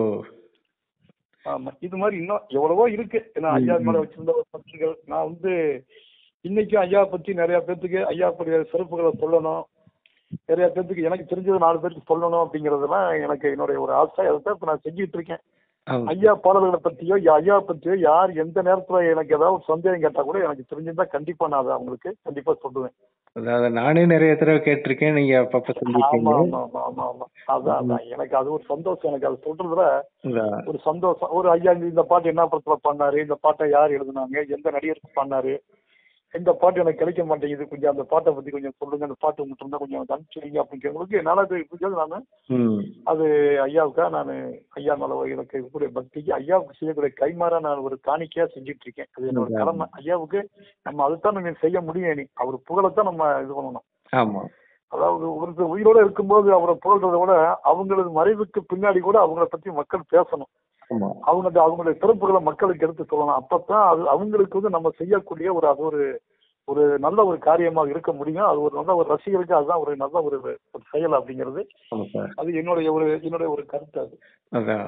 ஆமா, இது மாதிரி இன்னும் எவ்வளவோ இருக்கு. ஏன்னா ஐயா மேல வச்சிருந்த ஒரு பற்றுகள், நான் வந்து இன்னைக்கும் ஐயா பத்தி நிறைய பேர்த்துக்கு ஐயா பற்றிய சிறப்புகளை சொல்லணும், நிறைய பேர்த்துக்கு எனக்கு தெரிஞ்சது 4 பேருக்கு சொல்லணும் அப்படிங்கறதுலாம் எனக்கு என்னுடைய ஒரு ஆசை. அதைத்தான் இப்ப நான் செஞ்சுட்டு இருக்கேன். ஐயா பாடல்களை பத்தியோ ஐயா பத்தியோ யார் எந்த நேரத்துல எனக்கு ஏதாவது ஒரு சந்தேகம் கேட்டா கூட எனக்கு தெரிஞ்சிருந்தா கண்டிப்பா நான் அதை அவங்களுக்கு கண்டிப்பா சொல்லுவேன். அதாவது நானே நிறைய தடவை கேட்டிருக்கேன், நீங்க அப்பப்ப சொல்லிருக்கீங்க. அதான் எனக்கு அது ஒரு சந்தோஷம். எனக்கு அது சொல்றதுல ஒரு சந்தோஷம். ஒரு ஐயா இந்த பாட்டு என்ன படத்துல பண்ணாரு, இந்த பாட்டை யார் எழுதுனாங்க, எந்த நடிகருக்கு பண்ணாரு, இந்த பாட்டு எனக்கு கிடைக்க மாட்டேங்குது, கொஞ்சம் அந்த பாட்டை பத்தி கொஞ்சம் சொல்லுங்க, அந்த பாட்டு மட்டும் இருந்தா கொஞ்சம் அனுப்பிச்சுவீங்க அப்படிங்கிறவங்களுக்கு என்னால அது நானு அது ஐயாவுக்கா நான் ஐயா மேல எனக்கு இருக்கக்கூடிய பக்திக்கு ஐயாவுக்கு செய்யக்கூடிய கைமாறா நான் ஒரு காணிக்கையா செஞ்சுட்டு இருக்கேன். அது என்னோட கடமை. ஐயாவுக்கு நம்ம அதுதான் நம்ம செய்ய முடியும். நீ அவர் புகழைத்தான் நம்ம இது பண்ணணும். ஆமா, அதாவது ஒருத்தர் உயிரோட இருக்கும்போது அவரை புகழ்றதை விட அவங்களது மறைவுக்கு பின்னாடி கூட அவங்கள பத்தி மக்கள் பேசணும். அவங்களுடைய சிறப்புகளை மக்களுக்கு எடுத்து சொல்லணும். அப்பதான் அது அவங்களுக்கு வந்து நம்ம செய்யக்கூடிய ஒரு அது ஒரு நல்ல ஒரு காரியமாக இருக்க முடியும். அது ஒரு நல்ல ஒரு ரசிகருக்கு அதுதான் ஒரு நல்ல ஒரு செயல் அப்படிங்கிறது. அது என்னுடைய ஒரு கருத்து. அது அதான்.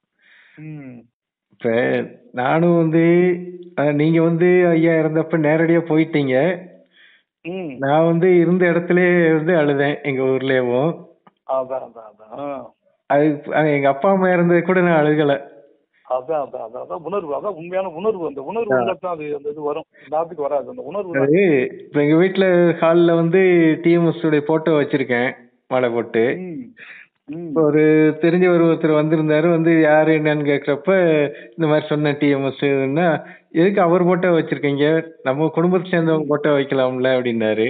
இப்ப நானும் வந்து நீங்க வந்து ஐயா இறந்தப்ப நேரடியா போயிட்டீங்க. நான் வந்து இருந்த இடத்துல வந்து அழுதேன் எங்க ஊர்லயும். அது எங்க அப்பா அம்மா இறந்தது கூட நான் அழுகல. அதான் உணர்வு, அதான் உண்மையான உணர்வு. அந்த உணர்வு தான் அது அந்த இது வரும், எல்லாத்துக்கும் வராது அந்த உணர்வு. இப்ப எங்க வீட்டுல ஹால்ல வந்து டிஎம்எஸ் உடைய போட்டோ வச்சிருக்கேன் மாலை போட்டு. ஒரு தெரிஞ்ச ஒருத்தர் வந்திருந்தாரு, வந்து யாரு என்னன்னு கேக்குறப்ப இந்த மாதிரி சொன்ன டிஎம்எஸ் எதுக்கு அவர் போட்டோ வச்சிருக்கீங்க, நம்ம குடும்பத்தை சேர்ந்தவங்க போட்டோ வைக்கலாம்ல அப்படின்னாரு.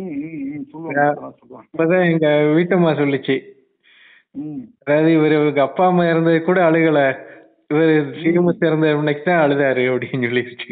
இப்பதான் எங்க வீட்டம்மா சொல்லிச்சு, அதாவது இவருக்கு அப்பா அம்மா இறந்தது கூட அழுகல, இவர் டிஎம்எஸ் இறந்த இன்னைக்கு தான் அழுதாரு அப்படின்னு சொல்லிடுச்சு.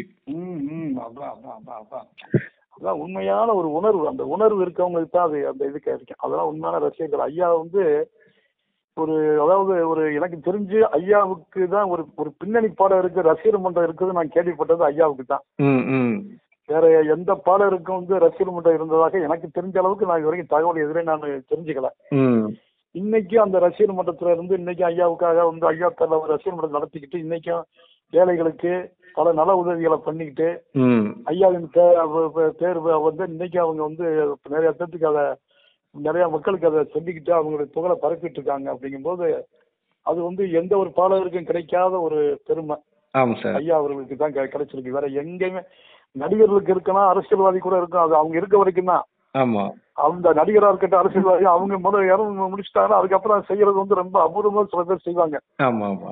அதான் உண்மையான ஒரு உணர்வு. அந்த உணர்வு இருக்கவங்களுக்கு தான் அது அந்த இது கிடைக்கும். அதெல்லாம் உண்மையான ரசிகர்கள். ஐயா வந்து அதாவது எனக்கு தெரிஞ்சு ஐயாவுக்கு தான் ஒரு பின்னணி பாடம் இருக்கு, ரசிகர் மன்றம் இருக்குது நான் கேள்விப்பட்டது ஐயாவுக்கு தான். வேற எந்த பாடலுக்கும் வந்து ரசிகர் மன்றம் இருந்ததாக எனக்கு தெரிஞ்ச அளவுக்கு நான் இது வரைக்கும் தகவல் எதிரே நான் தெரிஞ்சுக்கல. இன்னைக்கு அந்த ரசிகர் மன்றத்துல இருந்து இன்னைக்கு ஐயாவுக்காக வந்து ஐயா தர ஒரு ரசிகர் மன்றம் நடத்திக்கிட்டு இன்னைக்கும் ஏழைகளுக்கு பல நல உதவிகளை பண்ணிக்கிட்டு ஐயாவின் தேர்வு வந்து இன்னைக்கு அவங்க வந்து நிறைய பேர்த்துக்கு அதை நிறைய மக்களுக்கு அதை சொல்லிக்கிட்டு அவங்களுடைய புகழை பரப்பிட்டு இருக்காங்க. அப்படிங்கும்போது அது வந்து எந்த ஒரு பாடகருக்கும் கிடைக்காத ஒரு பெருமை ஐயா அவர்களுக்கு தான் கிடைச்சிருக்கு. வேற எங்கேயுமே நடிகர்களுக்கு இருக்கலாம், அரசியல்வாதி கூட இருக்கும், அது அவங்க இருக்க வரைக்கும் தான். ஆமா, அந்த நடிகரா இருக்கட்டும் அரசியல்வாதி அவங்க முதல்ல இறந்து முடிச்சுட்டாங்கன்னா அதுக்கப்புறம் செய்யறது வந்து ரொம்ப அபூர்வமா சில பேர் செய்வாங்க. ஆமா ஆமா,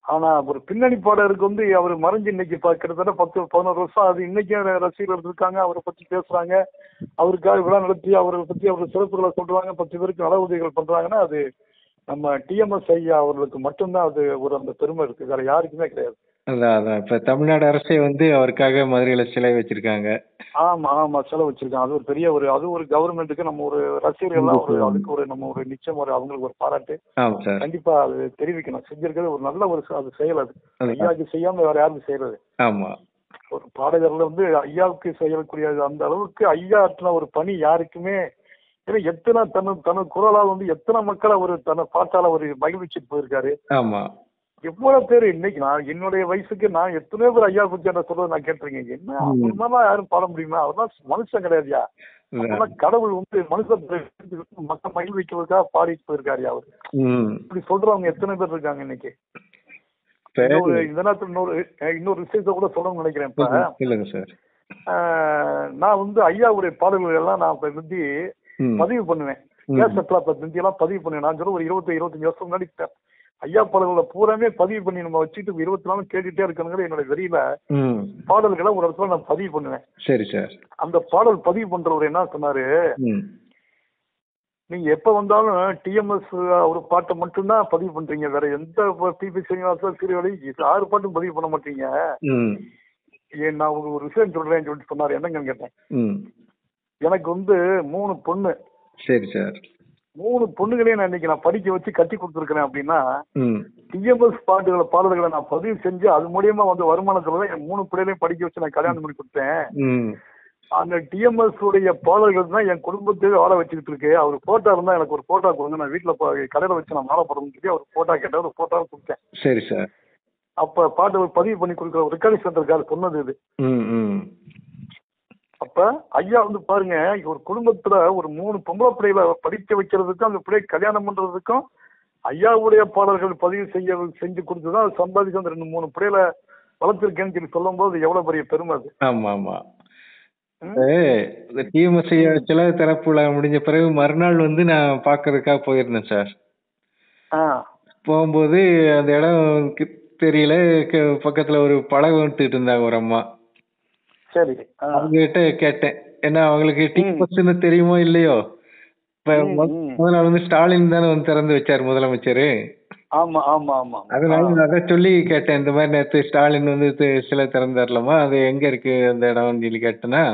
ஆனா ஒரு பின்னணி பாடகருக்கு வந்து அவர் மறைஞ்சு இன்னைக்கு கிட்டத்தட்ட 10-11 வருஷம் அது இன்னைக்கும் ரசிகர்கள் இருக்காங்க, அவரை பத்தி பேசுறாங்க, அவருக்காக விழா நடத்தி அவரை பத்தி அவர் சிறப்புகளை சொல்றாங்க, 10 பேருக்கு நல உதவிகள் பண்றாங்கன்னா அது நம்ம டிஎம்எஸ் ஐயா அவர்களுக்கு மட்டும்தான் அது ஒரு அந்த பெருமை இருக்கு, வேற யாருக்குமே கிடையாது. அதான் அதான் இப்ப தமிழ்நாடு அரசே வந்து அவருக்காக மதுரையில சிலை வச்சிருக்காங்க. ஆமா ஆமா செலவு வச்சிருக்காங்க. அது ஒரு பெரிய அது ஒரு கவர்மெண்ட்டுக்கு நம்ம ஒரு ரசிகர்கள்லாம் அதுக்கு ஒரு நம்ம ஒரு நிச்சயம் அவங்களுக்கு ஒரு பாராட்டு ஆமா சார். கண்டிப்பா அது தெரிவிக்கணும். செஞ்சிருக்கிறது ஒரு நல்ல அது செயல். அது ஐயாவுக்கு செய்யாம வேற யாருக்கும் செய்யறது. ஆமா. ஒரு பாடகர்ல வந்து ஐயாவுக்கு செய்யக்கூடிய அந்த அளவுக்கு ஐயா ஆற்றின ஒரு பணி யாருக்குமே, ஏன்னா எத்தனை தனது குரலால் வந்து எத்தனை மக்களை ஒரு தன்னை பாட்டால ஒரு மகிழ்ச்சிட்டு போயிருக்காரு. ஆமா. எவ்வளவு பேர் இன்னைக்கு நான் என்னுடைய வயசுக்கு நான் எத்தனையோ பேர் ஐயா பத்தி என்ன சொல்றது நான் கேட்டிருக்கேன். என்ன அவர்லாம் யாரும் பாட முடியுமா? அவர்லாம் மனுஷன் கிடையாதுயா. கடவுள் வந்து மனுஷன் மக்கள் மகிழ்விக்கிறதுக்காக பாடிட்டு போயிருக்காரு அவரு. இப்படி சொல்றவங்க எத்தனை பேர் இருக்காங்க இன்னைக்கு? இந்த நேரத்தில் இன்னொரு விஷயத்த கூட சொல்லணும்னு நினைக்கிறேன். இப்ப நான் வந்து ஐயாவுடைய பாடல்கள் எல்லாம் நான் வந்து பதிவு பண்ணுவேன். கேசட்லாம் முந்தியெல்லாம் பதிவு பண்ணுவேன். நான் சொல்ல ஒரு 20-25 வருஷம் முன்னாடி ஐயா பாடல்களை பூராமே பதிவு பண்ணி நம்ம வச்சுட்டு 24 கேட்டுட்டே இருக்கணுங்கிற என்னோட வெளியில பாடல்களை ஒரு இடத்துல நான் பதிவு பண்ணுவேன். சரி சார். அந்த பாடல் பதிவு பண்றவர் என்ன சொன்னாரு, நீங்க எப்ப வந்தாலும் டிஎம்எஸ் ஒரு பாட்டை மட்டும்தான் பதிவு பண்றீங்க, வேற எந்த பிபி சீனிவாசன் சீரியலை 6 பாட்டும் பதிவு பண்ண மாட்டீங்க. நான் ஒரு விஷயம் சொல்றேன்னு சொல்லிட்டு சொன்னாரு. என்னங்கன்னு கேட்டேன். எனக்கு வந்து 3 பொண்ணு. சரி சார். 3 பொண்ணுகளையும் நான் இன்னைக்கு நான் படிக்க வச்சு கட்டி கொடுத்துருக்கிறேன். அப்படின்னா டிஎம்எஸ் பாடல்களை நான் பதிவு செஞ்சு அது மூலியமா வந்து வருமானத்துல தான் என் 3 பிள்ளைகளையும் படிக்க வச்சு நான் கல்யாணம் பண்ணி கொடுத்தேன். அந்த டிஎம்எஸ் உடைய பாடல்கள் தான் என் குடும்பத்தையே வாழ வச்சுக்கிட்டு இருக்கு. அவர் போட்டோ இருந்தா எனக்கு ஒரு போட்டோ கொடுங்க, நான் வீட்டுல கடையில வச்சு நான் மாலை போடணும்னு சொல்லி அவர் போட்டோ கேட்ட ஒரு போட்டோ கொடுத்தேன். சரி சார். அப்ப பாட்டு பதிவு பண்ணி கொடுக்குற ஒரு ரெக்கார்டிங் சென்டருக்காரு சொன்னது இது. அப்ப ஐயா வந்து பாருங்க, ஒரு குடும்பத்துல ஒரு 3 பொம்பளை பிள்ளைகளை படிக்க வைக்கிறதுக்கும் அந்த பிள்ளை கல்யாணம் பண்றதுக்கும் ஐயாவுடைய பாடல்கள் பதிவு செஞ்சு கொடுத்துதான் சம்பாதிச்சு அந்த 2-3 பிள்ளைகளை வளர்த்திருக்கேன்னு சொல்லி சொல்லும் போது எவ்வளவு பெரிய பெருமை அது. ஆமா ஆமா. டிஎம்எஸ் சில திறப்புல முடிஞ்ச பிறகு மறுநாள் வந்து நான் பாக்குறதுக்காக போயிருந்தேன் சார். போகும்போது அந்த இடம் தெரியல, பக்கத்துல ஒரு படகு வந்துட்டு இருந்தாங்க ஒரு அம்மா. சரி. அவங்க கிட்ட கேட்டேன், ஏன்னா அவங்களுக்கு டிஎம்எஸ் தெரியுமோ இல்லையோ. இப்ப முதல்ல வந்து ஸ்டாலின் தானே வந்து திறந்து வச்சாரு முதலமைச்சரு. ஆமா ஆமா ஆமா. அதனால அதை சொல்லி கேட்டேன், இந்த மாதிரி நேற்று ஸ்டாலின் வந்து சிலை திறந்தாருலமா, அது எங்க இருக்கு அந்த இடம் சொல்லி கேட்டேன்னா,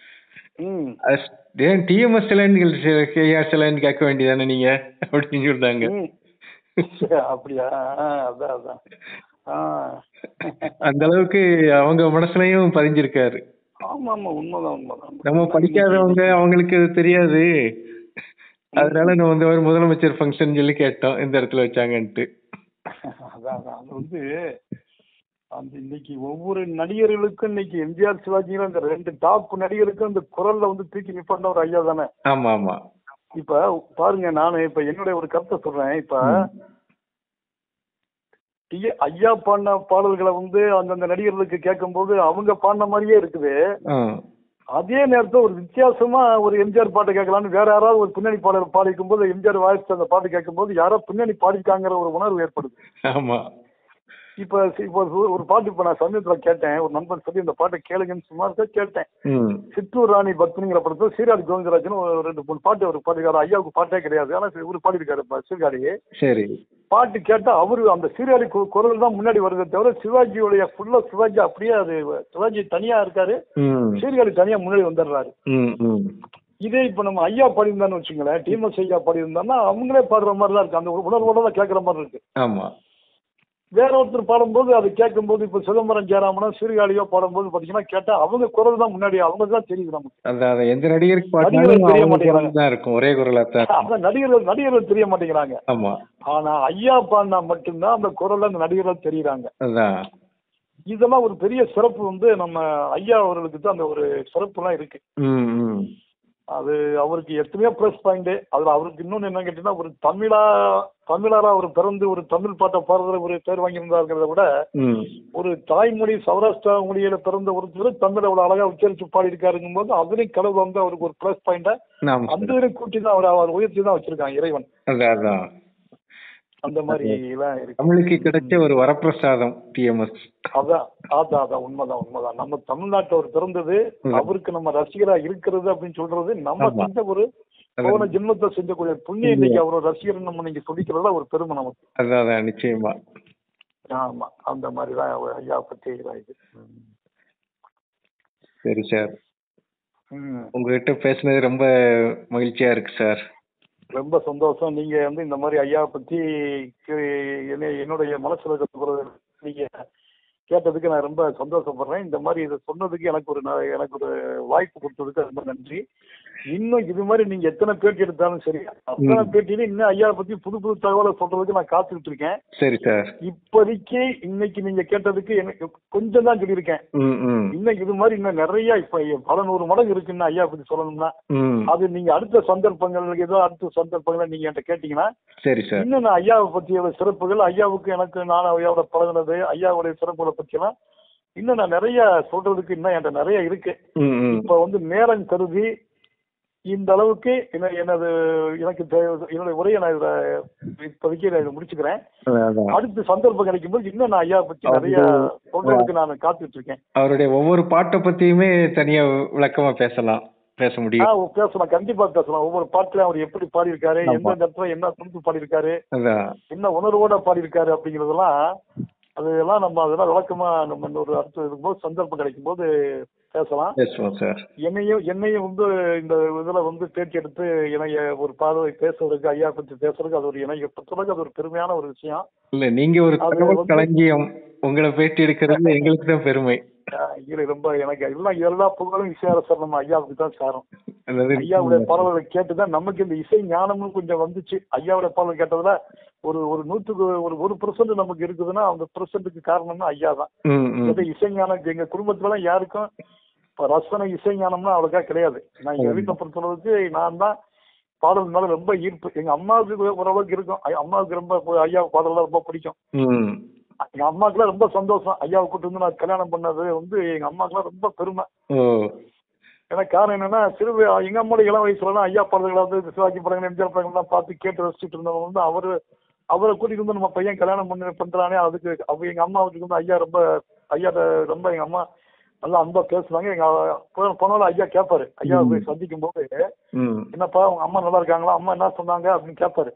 ஏன் டிஎம்எஸ் சிலைன்னு கேட்க வேண்டியதானே நீங்க அப்படின்னு சொல்றாங்க. அப்படியா? அந்த அளவுக்கு அவங்க மனசுலயும் பதிஞ்சிருக்காரு. ஆமா ஆமா உண்மைதான் உண்மைதான். நம்ம படிக்காதவங்க அவங்களுக்கு அது தெரியாது. அதனால நம்ம வந்து ஒரு முதலமைச்சர் ஃபங்க்ஷன் சொல்லி கேட்டோம், இந்த இடத்துல வச்சாங்கன்ட்டு. அதான் அது வந்து அந்த இன்னைக்கு ஒவ்வொரு நடிகர்களுக்கும் இன்னைக்கு எம்ஜிஆர் சிவாஜி அந்த 2 டாப் நடிகருக்கும் அந்த குரல்ல வந்து தூக்கி நிப்பாண்ட ஒரு ஐயா தானே. ஆமா ஆமா. இப்ப பாருங்க, நானு இப்ப என்னுடைய ஒரு கருத்தை சொல்றேன். இப்ப ஐயா பாடின பாடல்களை வந்து அந்தந்த நடிகர்களுக்கு கேட்கும் போது அவங்க பாடின மாதிரியே இருக்குது. அதே நேரத்தில் ஒரு வித்தியாசமா ஒரு எம்ஜிஆர் பாட்டை கேட்கலான்னு வேற யாராவது ஒரு பின்னணி பாடல் பாடிக்கும் போது எம்ஜிஆர் வாய்ஸ் அந்த பாட்டு கேட்கும் போது யாரோ பின்னணி பாடிக்காங்கிற ஒரு உணர்வு ஏற்படுது. ஆமா. இப்ப ஒரு பாட்டு இப்ப நான் சமீபத்துல கேட்டேன், ஒரு நண்பன் சொல்லி இந்த பாட்டை கேளுங்கன்னு சும்மா கேட்டேன். சித்தூர் ராணி பத்மினிங்கிற படத்துல சீராடி கோவிந்தராஜன் ஒரு 2-3 பாட்டு ஒரு பாட்டுக்காரு. ஐயாவுக்கு பாட்டே கிடையாது, ஆனா ஒரு பாடிருக்காரு சீர்காழி. சரி. பாட்டு கேட்டா அவரு அந்த சீர்காழி குரல் தான் முன்னாடி வருதே தவிர சிவாஜியுடைய ஃபுல்லா சிவாஜி அப்படியே அது சிவாஜி தனியா இருக்காரு, சீர்காழி தனியா முன்னாடி வந்துடுறாரு. இதே இப்ப நம்ம ஐயா பாடியிருந்தான்னு வச்சுங்களேன், டிஎம்எஸ் ஐயா பாடியிருந்தான்னா அவங்களே பாடுற மாதிரி தான் இருக்கு, அந்த உணர்வோட தான் கேட்கற மாதிரி இருக்கு. ஆமா. வேற ஒருத்தர் பாடும்போது அது கேட்கும் போது இப்ப சிதம்பரம் ஜெயராமனோ சீர்காழியோ பாடும்போது பாத்தீங்கன்னா கேட்டா அவங்க குரல் தான் முன்னாடி அவங்க தான் தெரியுது நமக்கு. எந்த நடிகருக்கு தெரிய மாட்டேங்கிறாங்க, ஒரே குரலா தான் நடிகர்கள் தெரிய மாட்டேங்கிறாங்க. ஆமா. ஆனா ஐயா பாடினா மட்டும்தான் அந்த குரல்ல அந்த நடிகர்கள் தெரியுறாங்க. இதெல்லாம் ஒரு பெரிய சிறப்பு வந்து நம்ம ஐயா அவர்களுக்கு தான் அந்த ஒரு சிறப்பு எல்லாம் இருக்கு. அது அவருக்கு எத்தனையோ பிளஸ் பாயிண்ட். அதுல அவருக்கு இன்னொன்னு என்ன கேட்டீங்கன்னா, ஒரு தமிழரா அவர் பிறந்து ஒரு தமிழ் பாட்டை பாடுற ஒரு பேர் வாங்கியிருந்தாருங்கிறத விட ஒரு தாய்மொழி சௌராஷ்டிரா மொழியில பிறந்த ஒருத்தர் தமிழ் அவ்வளவு அழகா உச்சரிச்சு பாடி இருக்காருங்கும் போது அதுலயும் கடவுள் வந்து அவருக்கு ஒரு பிளஸ் பாயிண்ட அந்த கூட்டி தான் அவர் உயர்த்தி தான் வச்சிருக்காங்க இறைவன். அந்த மாதிரி எல்லாம் இருக்கு. தமிழுக்கு கிடைச்ச ஒரு வரப்பிரசாதம் டிஎம்எஸ். அதான் அதான் அதான் உண்மைதான் உண்மைதான். நம்ம தமிழ்நாட்டுல ஒரு பிறந்தது, அவருக்கு நம்ம ரசிகரா இருக்கிறது அப்படின்னு சொல்றது நம்ம செஞ்ச ஒரு போன ஜென்மத்தை செஞ்சக்கூடிய புண்ணியம். இன்னைக்கு அவரோட ரசிகர் நம்ம நீங்க சொல்லிக்கிறதா ஒரு பெருமை நமக்கு. அதான் நிச்சயமா. ஆமா, அந்த மாதிரிதான் ஐயா பத்தி இது. சரி சார், உங்ககிட்ட பேசுனது ரொம்ப மகிழ்ச்சியா இருக்கு சார். ரொம்ப சந்தோஷம். நீங்க வந்து இந்த மாதிரி ஐயா பத்தி என்னுடைய மனசுல இருக்கிற நீங்க கேட்டதுக்கு நான் ரொம்ப சந்தோஷப்படுறேன். இந்த மாதிரி இதை சொன்னதுக்கு எனக்கு ஒரு வாய்ப்பு கொடுத்ததுக்கு ரொம்ப நன்றி. இன்னும் இது மாதிரி நீங்க எத்தனை பேட்டி எடுத்தாலும் சரி, அத்தனை பேட்டியிலும் இன்னும் ஐயா பத்தி புது புது தகவலை சொல்றதுக்கு நான் காத்துக்கிட்டு இருக்கேன். சரி சார். இப்போதைக்கு இன்னைக்கு நீங்க கேட்டதுக்கு எனக்கு கொஞ்சம் தான் சொல்லியிருக்கேன். இன்னும் இது மாதிரி இன்னும் நிறைய இப்ப 100 மடங்கு இருக்குன்னு ஐயா பத்தி சொல்லணும்னா, அது நீங்க அடுத்த சந்தர்ப்பங்களை நீங்க என்கிட்ட கேட்டீங்கன்னா, சரி சார், இன்னும் நான் ஐயாவை பற்றிய சிறப்புகள், ஐயாவுக்கு எனக்கு நான் ஐயாவோட பழகினது, ஐயாவுடைய சிறப்புகளை பற்றியெல்லாம் இன்னும் நான் நிறைய சொல்றதுக்கு இன்னும் என்கிட்ட நிறைய இருக்கு. இப்ப வந்து நேரம் கருதி இந்த அளவுக்கு என்னுடைய உரையை நான் இப்போதைக்கு இதை முடிச்சுக்கிறேன். அடுத்த சந்தர்ப்பம் கிடைக்கும் போது இன்னும் நான் ஐயா பத்தி நிறைய சொல்றதுக்கு நான் காத்துட்டு இருக்கேன். அவருடைய ஒவ்வொரு பாட்டை பத்தியுமே தனியா விளக்கமா பேச முடியும். பேசலாம், கண்டிப்பா பேசலாம். ஒவ்வொரு பாட்டுல அவர் எப்படி பாடியிருக்காரு, எந்த இடத்துல என்ன துணிப்பு பாடியிருக்காரு, என்ன உணர்வோட பாடியிருக்காரு அப்படிங்கறதெல்லாம் அதெல்லாம் நம்ம அதெல்லாம் விளக்கமா நம்ம இன்னொரு அடுத்த இருக்கும்போது சந்தர்ப்பம் கிடைக்கும் போது பேசலாம். என்னையும் வந்து இந்த இதுல வந்து பேட்டி எடுத்து இணைய ஒரு பார்வை பேசுறதுக்கு, ஐயா பத்தி பேசுறதுக்கு அது ஒரு இணைய பொறுத்தவரைக்கும் அது ஒரு பெருமையான ஒரு விஷயம். இல்ல, நீங்க ஒரு களஞ்சியம், உங்களை பேட்டி எடுக்கிறது எங்களுக்கு தான் பெருமை. இது ரொம்ப எனக்கு எல்லா புகழும் இசையரசர் நம்ம ஐயாவுக்கு தான் சாரும். ஐயாவுடைய பாடல்களை கேட்டுதான் நமக்கு இந்த இசை ஞானமும் கொஞ்சம் வந்துச்சு. ஐயாவுடைய பாடல் கேட்டதுல ஒரு 1% நமக்கு இருக்குதுன்னா அந்த பெர்சென்ட்டுக்கு காரணம்னா ஐயா தான். இசை ஞானம் எங்க குடும்பத்துல யாருக்கும் ரசனை இசை ஞானம்னா அவ்வளோக்கா கிடையாது. நான் எங்க வீட்டை பொறுத்தளவுக்கு நான் தான் பாடல் மேல ரொம்ப ஈர்ப்பு. எங்க அம்மாவுக்கு ஓரளவுக்கு இருக்கும். அம்மாவுக்கு ரொம்ப ஐயா பாடலாம் ரொம்ப பிடிக்கும். எங்க அம்மாக்குலாம் ரொம்ப சந்தோஷம். ஐயாவை கூட்டு வந்து நான் கல்யாணம் பண்ணது வந்து எங்க அம்மாக்குலாம் ரொம்ப பெருமை. ஏன்னா காரணம் என்னன்னா, எங்க அம்மாவோட இளம் வயசுலாம் ஐயா பாடல்களை வந்து சிவாஜி படங்கள், எம்ஜிஆர் படங்கள்லாம் பார்த்து கேட்டு ரசிச்சுட்டு இருந்தவங்க வந்து அவரை கூட்டிட்டு வந்து நம்ம பையன் கல்யாணம் பண்றானே அதுக்கு எங்க அம்மாவுக்கு வந்து ஐயா ரொம்ப எங்க அம்மா நல்லா அன்பா பேசுவாங்க. எங்க போனாலும் ஐயா கேட்பாரு. ஐயா போய் சந்திக்கும் போது, என்னப்பா உங்க அம்மா நல்லா இருக்காங்களா, அம்மா என்ன சொன்னாங்க அப்படின்னு கேட்பாரு.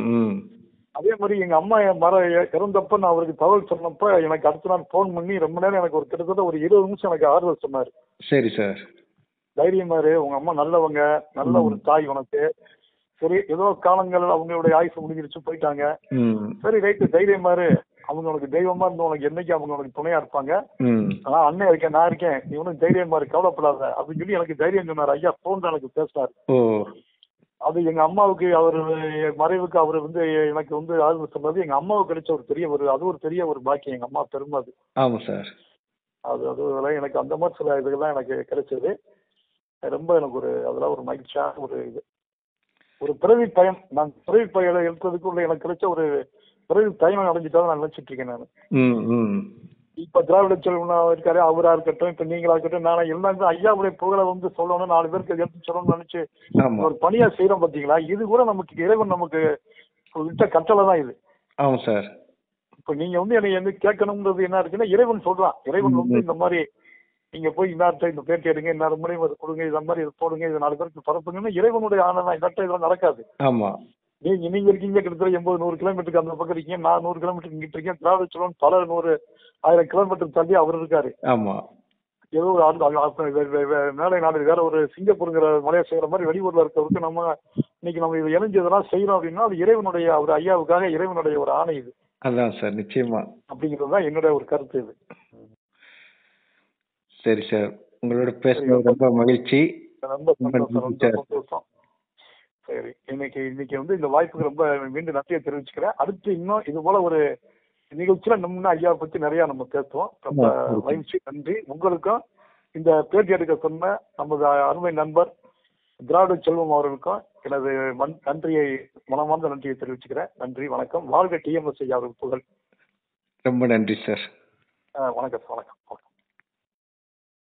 அதே மாதிரி எங்க அம்மா இறந்தப்ப நான் அவருக்கு தகவல் சொன்னப்ப எனக்கு அடுத்த நாள் போன் பண்ணி ரொம்ப நேரம் எனக்கு ஒரு கிட்டத்தட்ட ஒரு 20 நிமிஷம் எனக்கு ஆறுதல் சொன்னாரு. சரி சார், தைரியமாரு, உங்க அம்மா நல்லவங்க, நல்ல ஒரு தாய் உனக்கு. சரி, ஏதோ காலங்கள் அவங்களுடைய ஆயுசு முடிஞ்சிருச்சு, போயிட்டாங்க. சரி ரைட்டு, தைரியமாரு, அவங்க உனக்கு தெய்வமா இருந்து உனக்கு என்னைக்கு அவங்க உனக்கு துணையா இருப்பாங்க. அண்ணன் இருக்கேன், நான் இருக்கேன், நீ ஒன்னும் தைரியமாரு, கவலைப்படாத அப்படின்னு சொல்லி எனக்கு தைரியம் சொன்னார். ஐயா போன் தான் எனக்கு பேசினாரு. அது எங்க அம்மாவுக்கு அவர் மறைவுக்கு அவர் வந்து எனக்கு வந்து ஆறுதல் சொன்னது எங்க அம்மாவுக்கு கிடைச்ச ஒரு பெரிய ஒரு பாக்கியம். எங்க அம்மா பெருமை அது. ஆமா சார். அது எனக்கு அந்த மாதிரி சில இதுகள்லாம் எனக்கு கிடைச்சது. ரொம்ப எனக்கு அதெல்லாம் ஒரு மகிழ்ச்சியான ஒரு பிறவி பயன். நான் பிறவி பயனை எடுத்ததுக்குள்ள எனக்கு கிடைச்ச ஒரு பிறவி பயணம் அடைஞ்சிட்டாலும் நான் நினைச்சிட்டு இருக்கேன் நான். இப்ப திராவிட செல்வனா இருக்காரு, அவரா இருக்கட்டும், இப்ப நீங்களா இருக்கட்டும், நான் எல்லாமே ஐயாவுடைய புகழை வந்து சொல்லணும், 4 பேருக்கு எடுத்து சொல்லணும்னு நினைச்சு ஒரு பணியா செய்யறோம் பாத்தீங்களா. இது கூட நமக்கு இறைவன் நமக்கு விட்ட கட்டளை தான் இது. ஆமா சார். இப்ப நீங்க வந்து என்னை கேட்கணும்ன்றது என்ன இருக்குன்னா, இறைவன் சொல்றான். இறைவன் வந்து இந்த மாதிரி நீங்க போய் இன்னார்ட்ட இந்த பேட்டி எடுங்க, இன்னார் முறையும் அதை கொடுங்க, இதை மாதிரி இதை போடுங்க, இதை 4 பேருக்கு பரப்புங்கன்னா இறைவனுடைய ஆனதான். இல்லாட்ட இதெல்லாம் நடக்காது. ஆமா. நீங்க இருக்கீங்க கிட்டத்தட்ட 80-100 கிலோமீட்டருக்கு அந்த பக்கம் இருக்கீங்க, நான் 100 கிலோமீட்டருக்கு இங்கிட்டு இருக்கேன். திராவிட செல்வன் பல 100-1000 கிலோமீட்டர் தள்ளி அவர் இருக்காரு. ஆமா. ஏதோ மேலை நாடு வேற ஒரு சிங்கப்பூருங்கிற மலையை செய்யற மாதிரி வெளியூர்ல இருக்கிறவருக்கு இன்னைக்கு நம்ம இதை இணைஞ்சதெல்லாம் செய்யறோம் அப்படின்னா அது இறைவனுடைய ஒரு ஐயாவுக்காக இறைவனுடைய ஒரு ஆணை இது. அதான் சார், நிச்சயமா. அப்படிங்கிறதுதான் என்னுடைய ஒரு கருத்து இது. சரி சார், உங்களோட பேசுறது ரொம்ப மகிழ்ச்சி. ரொம்ப சந்தோஷம். சரி, இன்னைக்கு வந்து இந்த வாய்ப்புக்கு ரொம்ப மீண்டும் நன்றியை தெரிவிச்சுக்கிறேன். அடுத்து இன்னும் இது போல ஒரு நிகழ்ச்சியில நம்ம ஐயா பத்தி நிறைய நம்ம பேசுவோம். ரொம்ப மகிழ்ச்சி, நன்றி. உங்களுக்கும் இந்த பேட்டி எடுக்க சொன்ன நமது அருமை நண்பர் திராவிட செல்வம் அவர்களுக்கும் எனது மனமார்ந்த நன்றியை தெரிவிச்சுக்கிறேன். நன்றி, வணக்கம். வாழ்க டிஎம்எஸ் ஐயா அவர்கள் புகழ். ரொம்ப நன்றி சார். வணக்கம்.